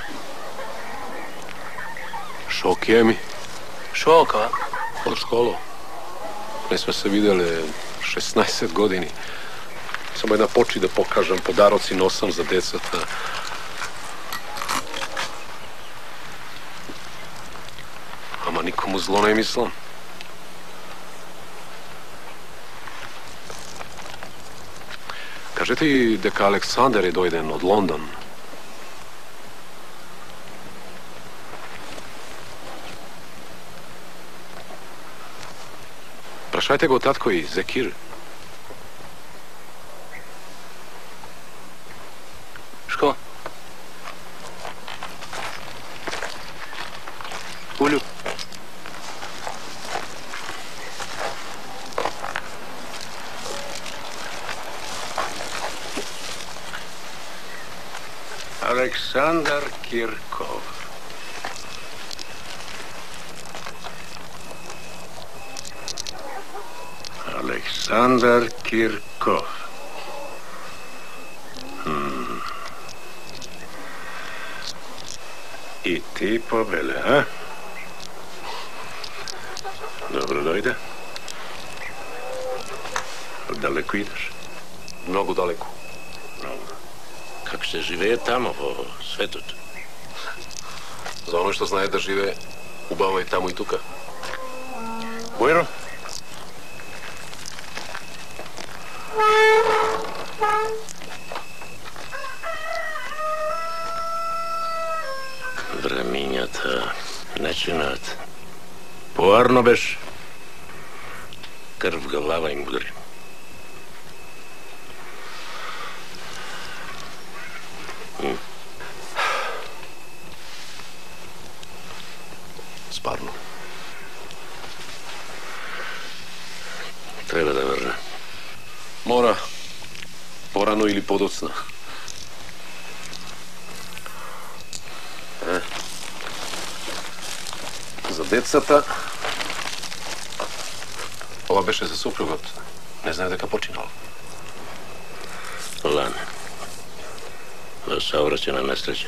A: Šok je mi.
C: Šok, a?
A: Od školu. Ne smo se vidjeli 16 godini. Samo jedna poči da pokažem, podaroci nosam za decata. Ama nikomu zlo ne mislim. Kaže ti deka Aleksandar je dojden od London. Prašajte go tatko i Zekir.
C: Ško? Ulju.
H: Aleksandar Kirkov. Aleksandar Kirkov. I ti pobele, a? Dobro dojde. Daleko ideš?
A: Mnogo daleko.
H: Kako se žive tamo po svetu?
A: Za ono što znaje da žive ubava i tamo i tuka.
H: Bujro? Vreminjata, nečinat. Povarno beš, krv glava im udri.
A: Spadnu.
H: Treba da vrne.
A: Mora. Porano ili podocna. Za decata. Ova beše za suprugot. Ne znaju deka počinala.
H: Lan. Saobraćena nesreća.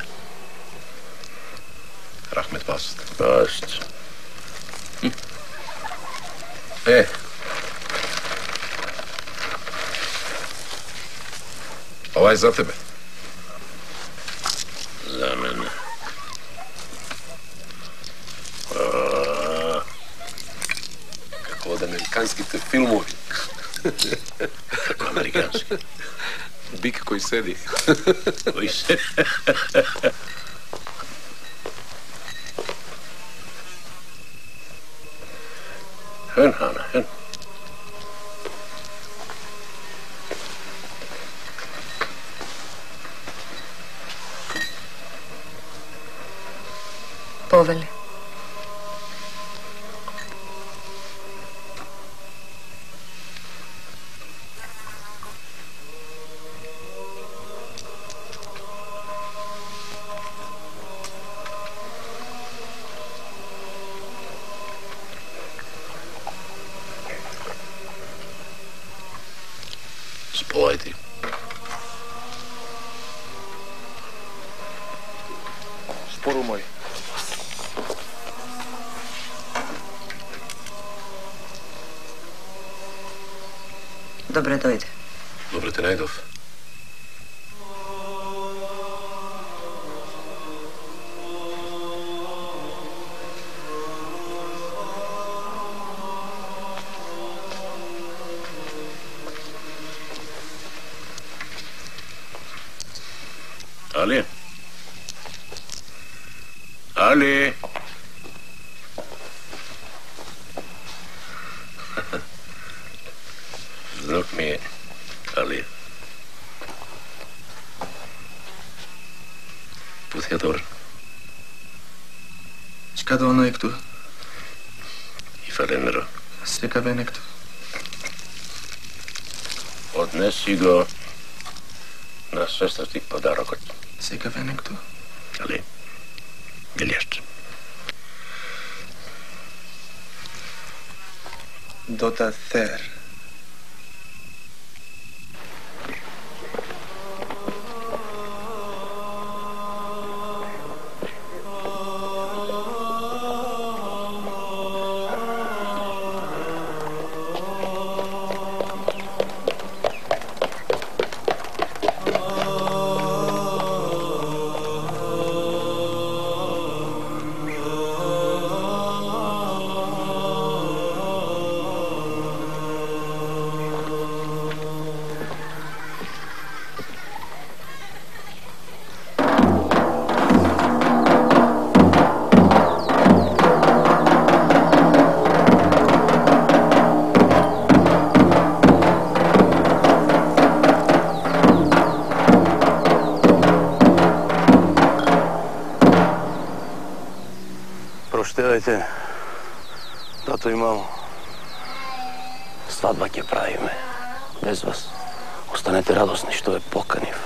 A: Rahmet past.
H: Past.
A: Ova je za tebe.
H: Za mene.
A: Kako od amerikanski te filmovi.
H: Kako amerikanski?
A: Bik koji sedi.
H: Koji sedi? Hen, Hana, hen.
N: Poveli.
A: Spovajte.
C: Sporu moj.
N: Dobre dojde.
A: Dobro te najdov.
H: Ali? Ali? Vnuk mi je Ali. Put je dobro.
C: Skado ono ektu.
H: I farenero.
C: Seka venektu.
H: Odnesi go na sestasti podarok.
C: Seka venektu.
H: Ali? Vilješće.
F: Дотатер.
C: Прощавайте, тато и мамо. Свадба ќе правиме. Без вас. Останете радосни што ве поканив.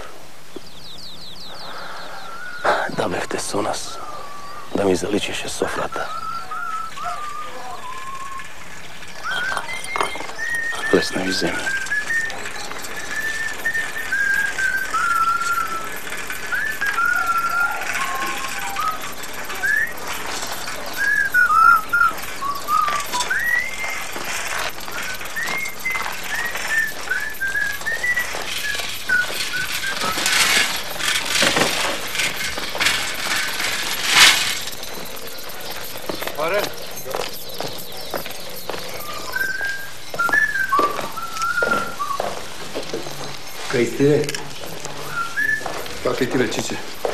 C: Да бевте со нас. Да ми заличише софрата. Лесна ви земја.
F: Кај сте? Какви ти речице?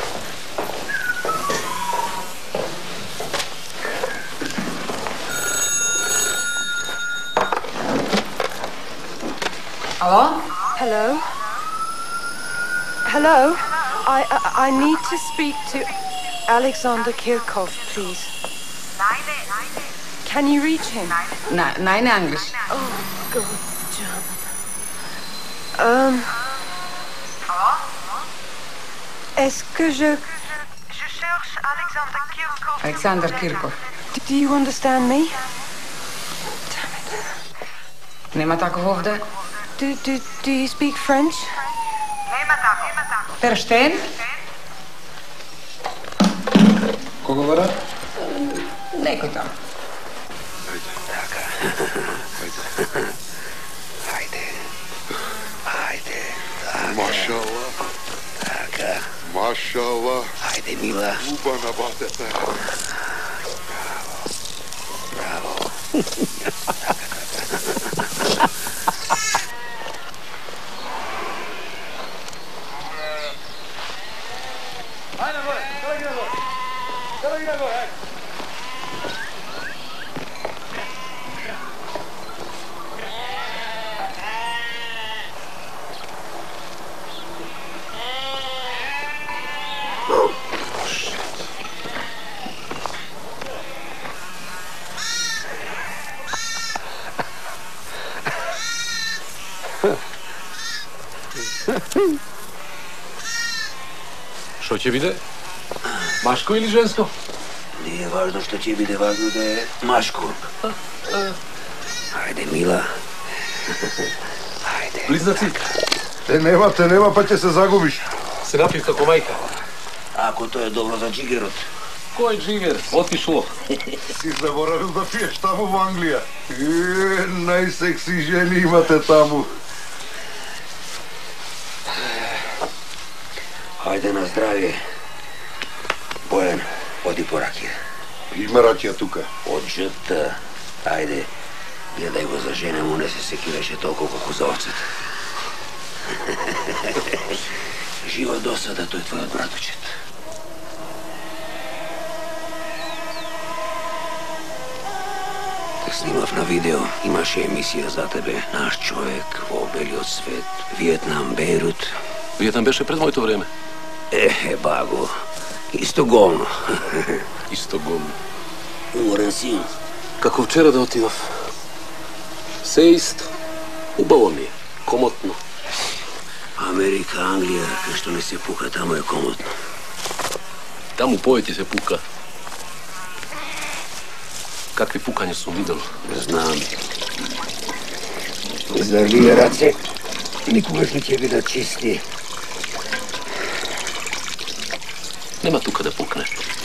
O: Hello?
D: Hello? Hello? I need to speak to Alexander Kirchhoff, please. Can you reach him?
O: Nein, English.
D: Oh, God, German. Est-ce que je cherche Alexander Kirchhoff.
O: Alexander Kirchhoff.
D: Do you understand me?
O: Нема тако овде.
D: Do you speak French?
O: Verstehen?
F: Кого вара?
O: Некој там.
V: Ajde.
U: Mašala.
V: Така.
U: Mašala.
V: Ajde, Mila.
U: Ubana batete.
V: Bravo.
A: Што ќе биде? Машко или женско?
V: Не е важно што ќе биде, важно да е машко. Ајде, Мила. Ајде.
A: Близнаци.
U: Те нема, па ќе се загубиш.
A: Се напив како мајка.
V: Ако тоа е добро за джигерот.
A: Кој джигер? Отишло.
U: Си заборавил да пиеш таму во Англија. Најсекси жени имате таму.
V: Ајде на здравје. Бојан, оди по ракија.
U: Има ракија тука.
V: Од ЖТ. Ајде, гледај го за жена му, не се секираше толку колку за овцет. Жива досада, тој твојот братучет. Те снимав на видео, имаше емисија за тебе. Наш човек во белиот свет. Виетнам, Бейрут.
A: Виетнам беше пред моето време.
V: Баго. Исто голно.
A: Исто голно.
V: Уморен си.
A: Како вчера да отидов. Се исто. Убаво ми е. Комотно.
V: Америка, Англија, кај што не се пука, таму е комотно.
A: Таму поети се пука. Какви пукања сум видел?
V: Знам. Zar vije race, nikome što će vidjeti čisti.
A: Nema tu kada pukne.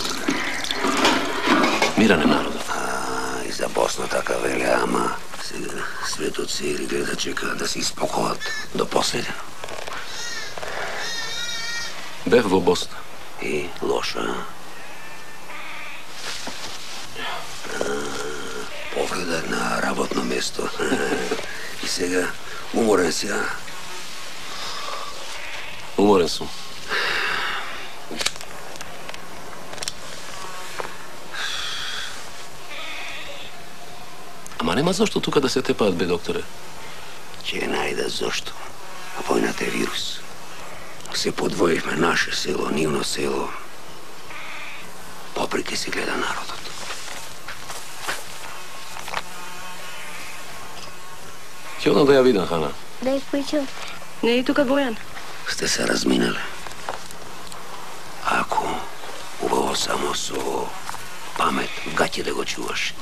A: Miran je narod.
V: I za Bosnu takav veljama. Sve to ciri gleda čeka da si ispokovat do posljednja.
A: Bev Bosna.
V: I loša. Pogledaj na rabotno mjesto. I сега umoren si, a?
A: Umoren sam. Ама нема зашто тука да се тепаат, бе, докторе?
V: Ќе најда зашто. А војната е вирус. Се подвоивме наше село, нивно село. Попреки се гледа народот.
A: Ќе одам да ја видам, Хана.
B: Да е појчел.
N: Не е тука Бојан.
V: Сте се разминале. Ако убаво само со памет, гаќе да го чуваш.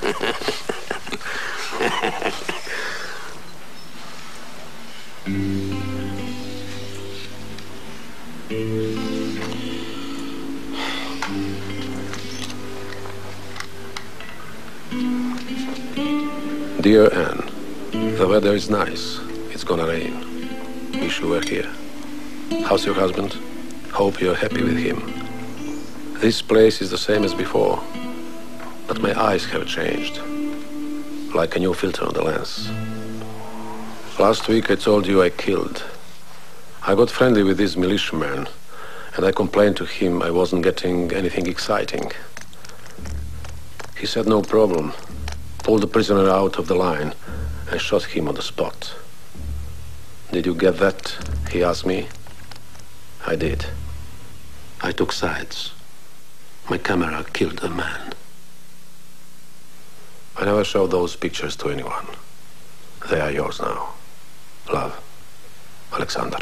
A: Dear Anne, the weather is nice. It's gonna rain. Wish you were here. How's your husband? Hope you're happy with him. This place is the same as before, but my eyes have changed. Like a new filter on the lens. Last week I told you I killed. I got friendly with this militiaman, and I complained to him I wasn't getting anything exciting. He said no problem, pulled the prisoner out of the line, and shot him on the spot. Did you get that? He asked me. I did. I took sides. My camera killed a man. I never showed those pictures to anyone. They are yours now. Love, Alexander.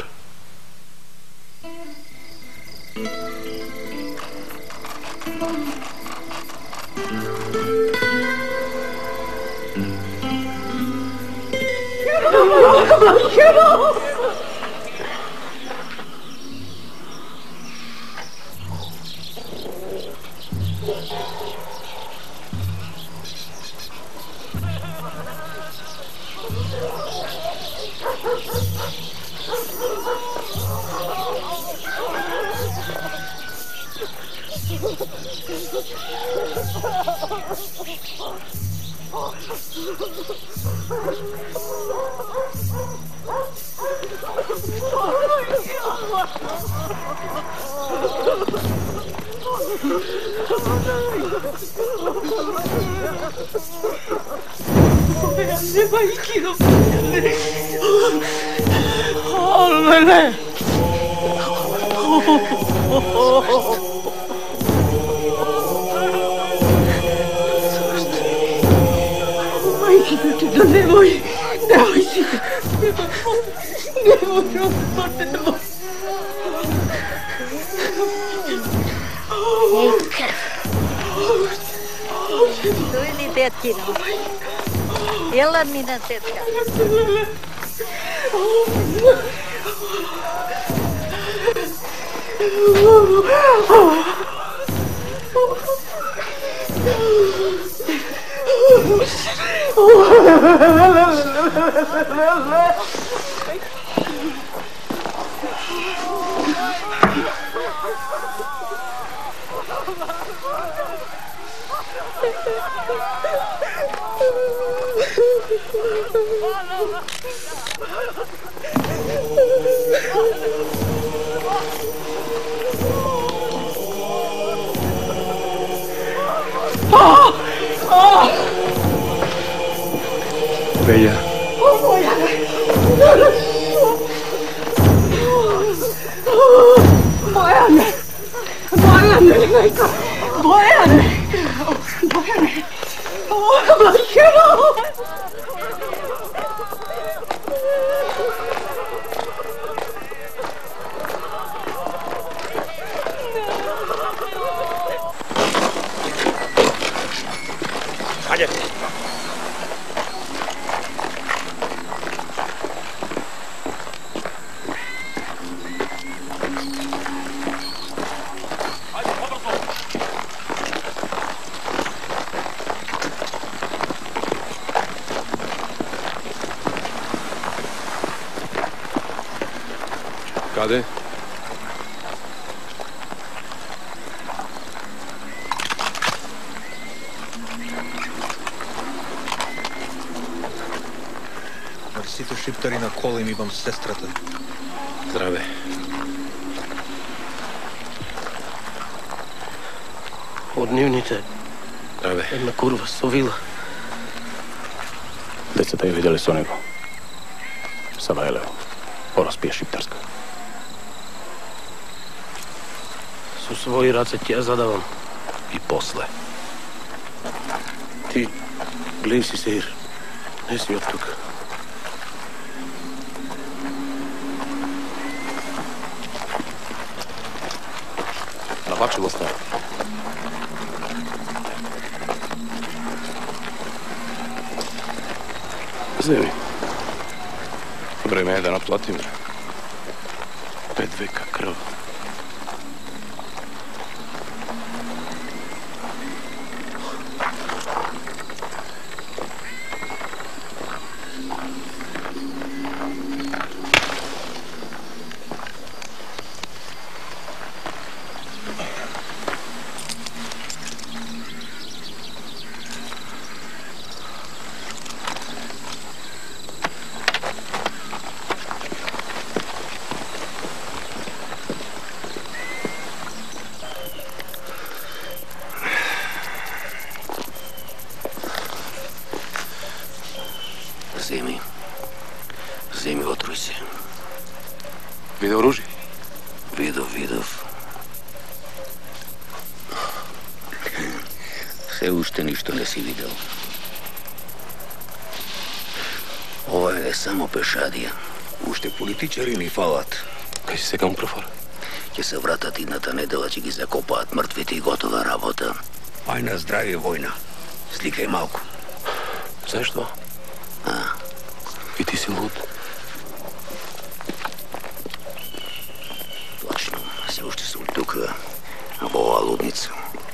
B: Tuli tetkino. Jela minä tetka.
A: Bella. Rade?
E: Сите шиптари на кола им имам сестрата.
A: Здраве.
C: Од нивните.
A: Здраве.
C: Една курва со вила.
Q: Децата ја видели со него. Сава Елео. Пораспие шиптарска.
C: Со своји раце ќе ја задавам.
A: И после.
C: Ти, гледай си Сеир. Не си од тука.
A: Навачи го става.
C: Земи.
A: Време е да наплатиме.
C: 5 века крв.
V: Вземи отруй се.
A: Виде оружие?
V: Видов. Се уште ништо не си видел. Ова е само пешадија. Уште политичари ни фалат.
A: Кај си сега профор?
V: Ќе се вратат идната недела, ќе ги закопаат мртвите и готова работа. Ај на здравје, војна. Сликај малку.
A: Зашто? И ти си луд.
V: Точно. Се уште сум тука, во оваа лудница.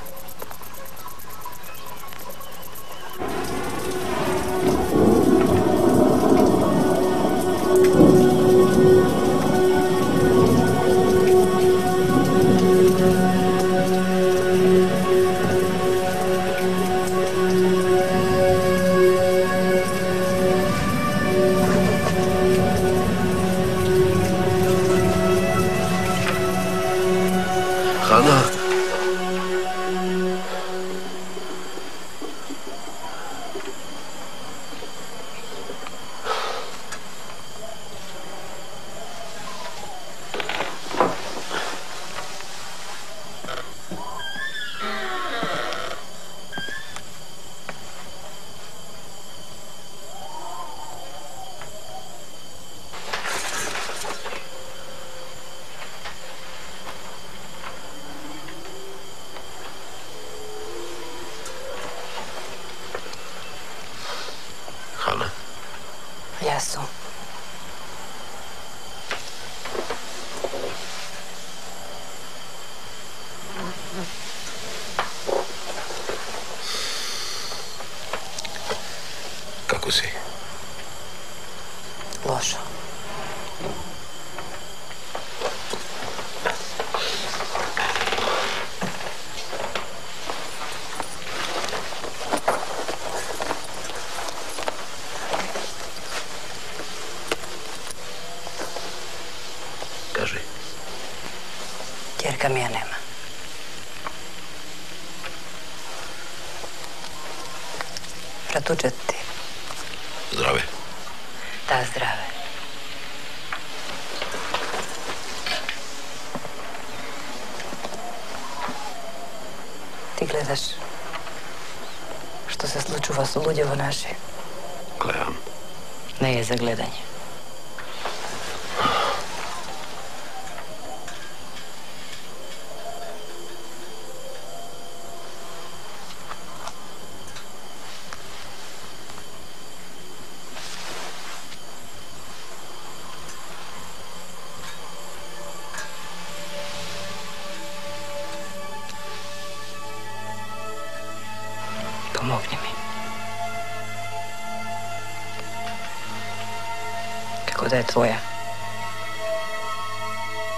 B: Јас сум.
A: Како си?
B: Лошо.
A: Кажи.
B: Ќерка ми ја нема. Братучет ти.
A: Здраве.
B: Да, здраве. Ти гледаш што се случува со луѓе во наши.
A: Гледам.
B: Не е за гледање. Помогни ми. Како да е твоја.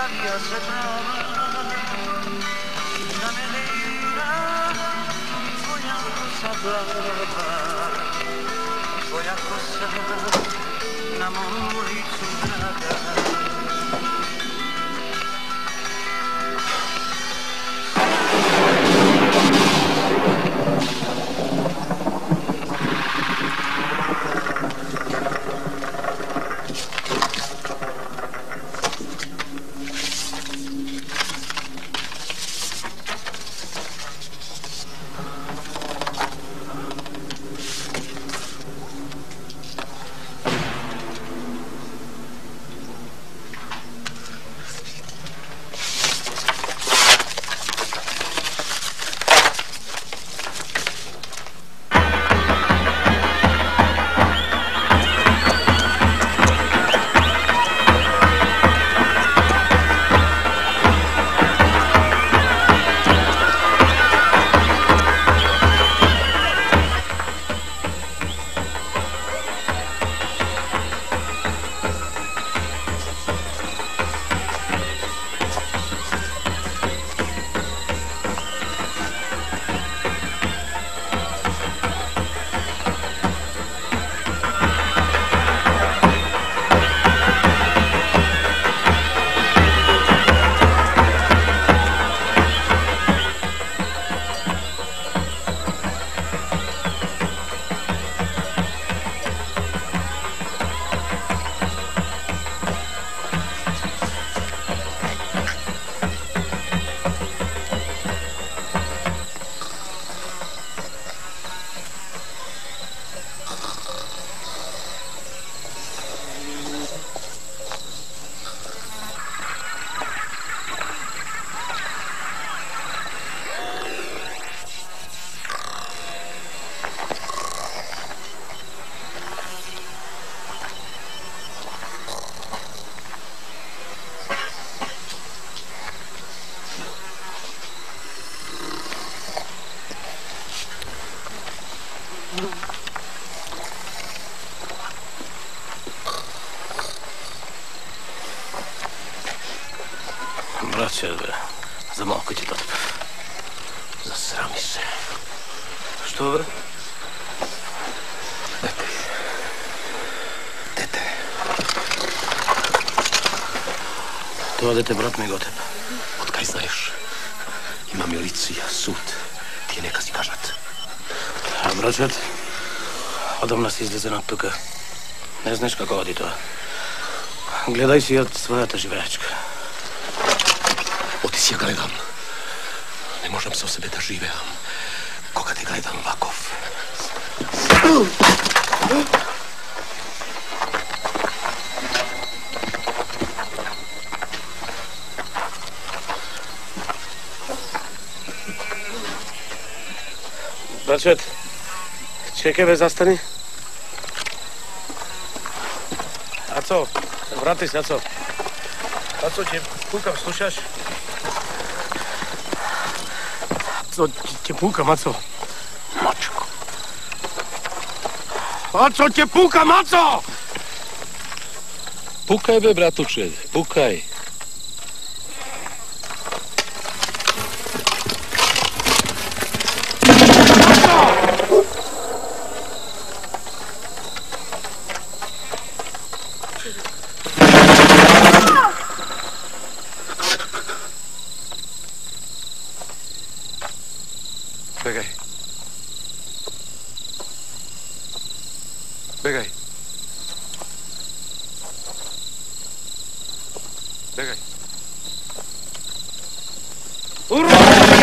G: salia se brava, da Melina, tvoja kosa plava, tvoja kosa na moju licu draga.
C: Братче, за малко ти дадем. Засрами се. Що, бе? Дете. Това дете брат ми го теб.
A: Откaj знаеш? Има милиция, суд. Тие нека си кажат.
C: А братчет, odavna si izlezena тука. Не знаеш како оди тоа. Гледај си од својата живеачка.
A: Оти си ја гледам. Не можам со себе да живеам. Кога те гледам ваков.
C: Братчет, чекай бе, застани. Ацо, врати се, Ацо. Ацо, ќе пукам, слушаш? Ацо, ќе пукам, Ацо.
A: Мачко.
C: Ацо, ќе пукам, Ацо!
A: Пукај бе, братуче, пукај. Бегай. Бегай. Бегай. Ура!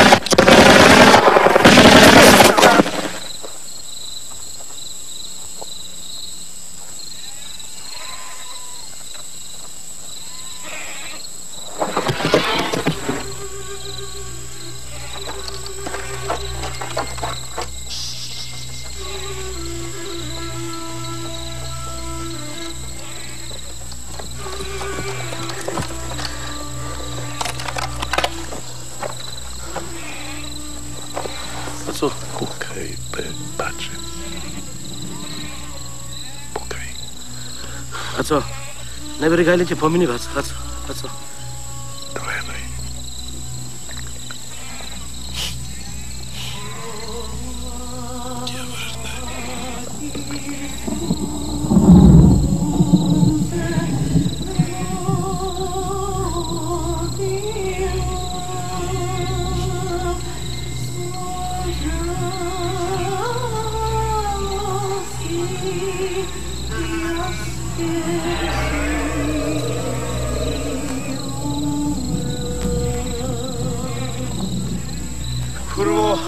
C: Ацо.
A: Пукај бе, баче. Пукај.
C: Ацо, не бери гајле ќе помини, Ацо. Ацо.
K: vrnej.
R: Kurvo!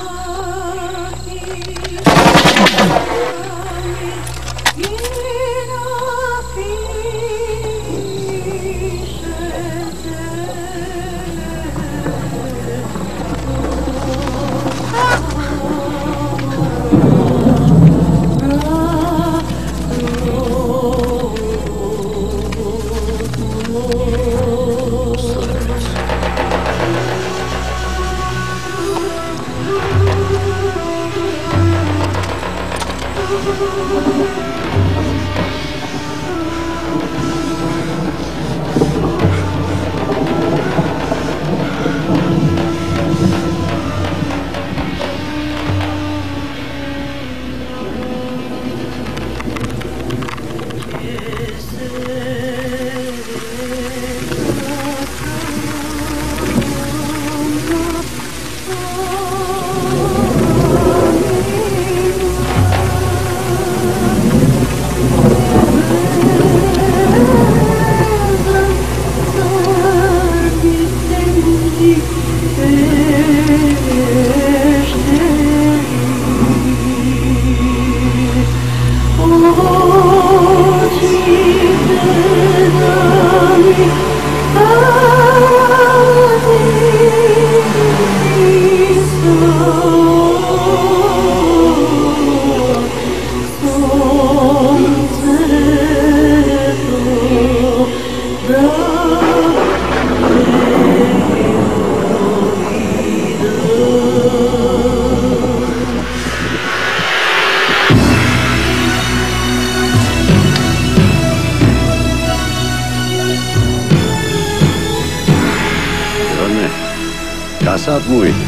M: Sä oot muihin.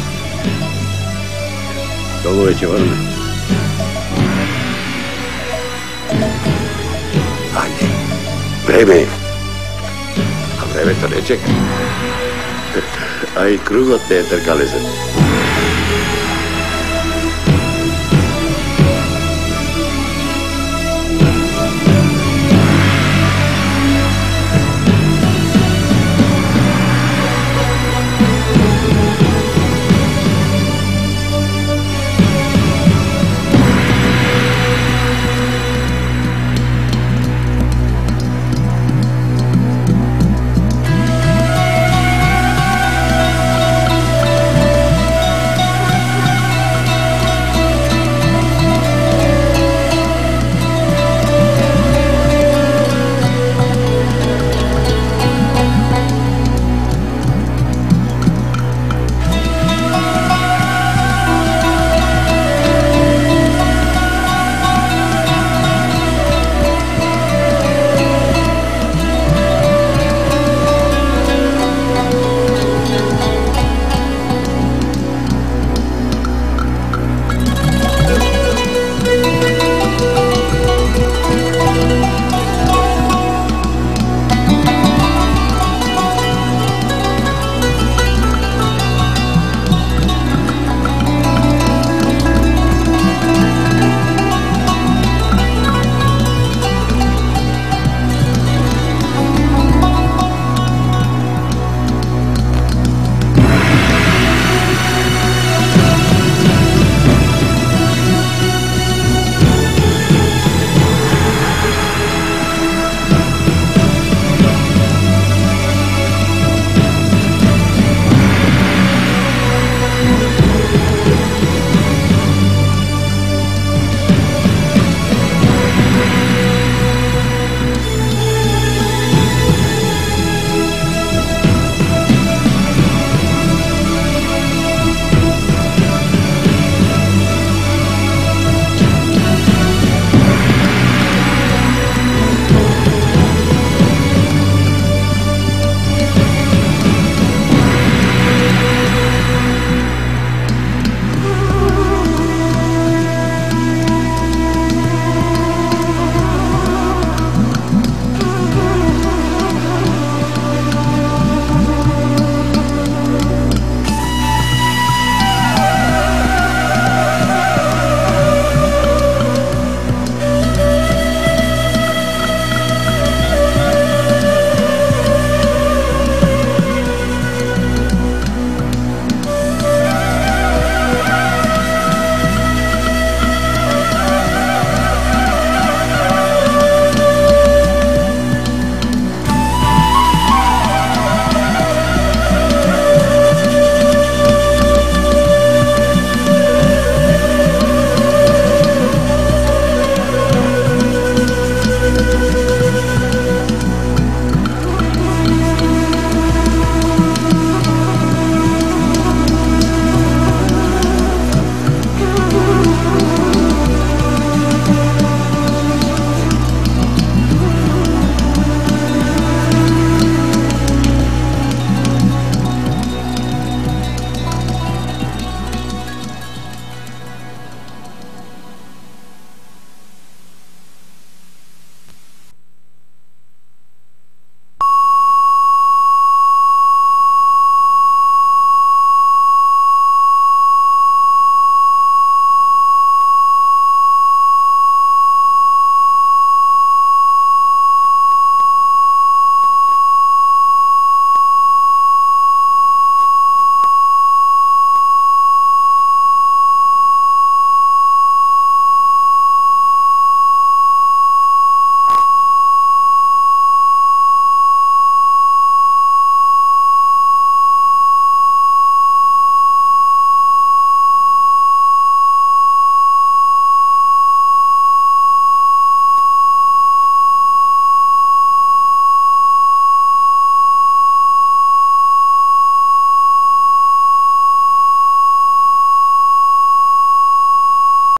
M: Dove ci vorne?
U: Ajde. Vreme. A vreme to ne čeka.
M: Aj krugo te trkale se.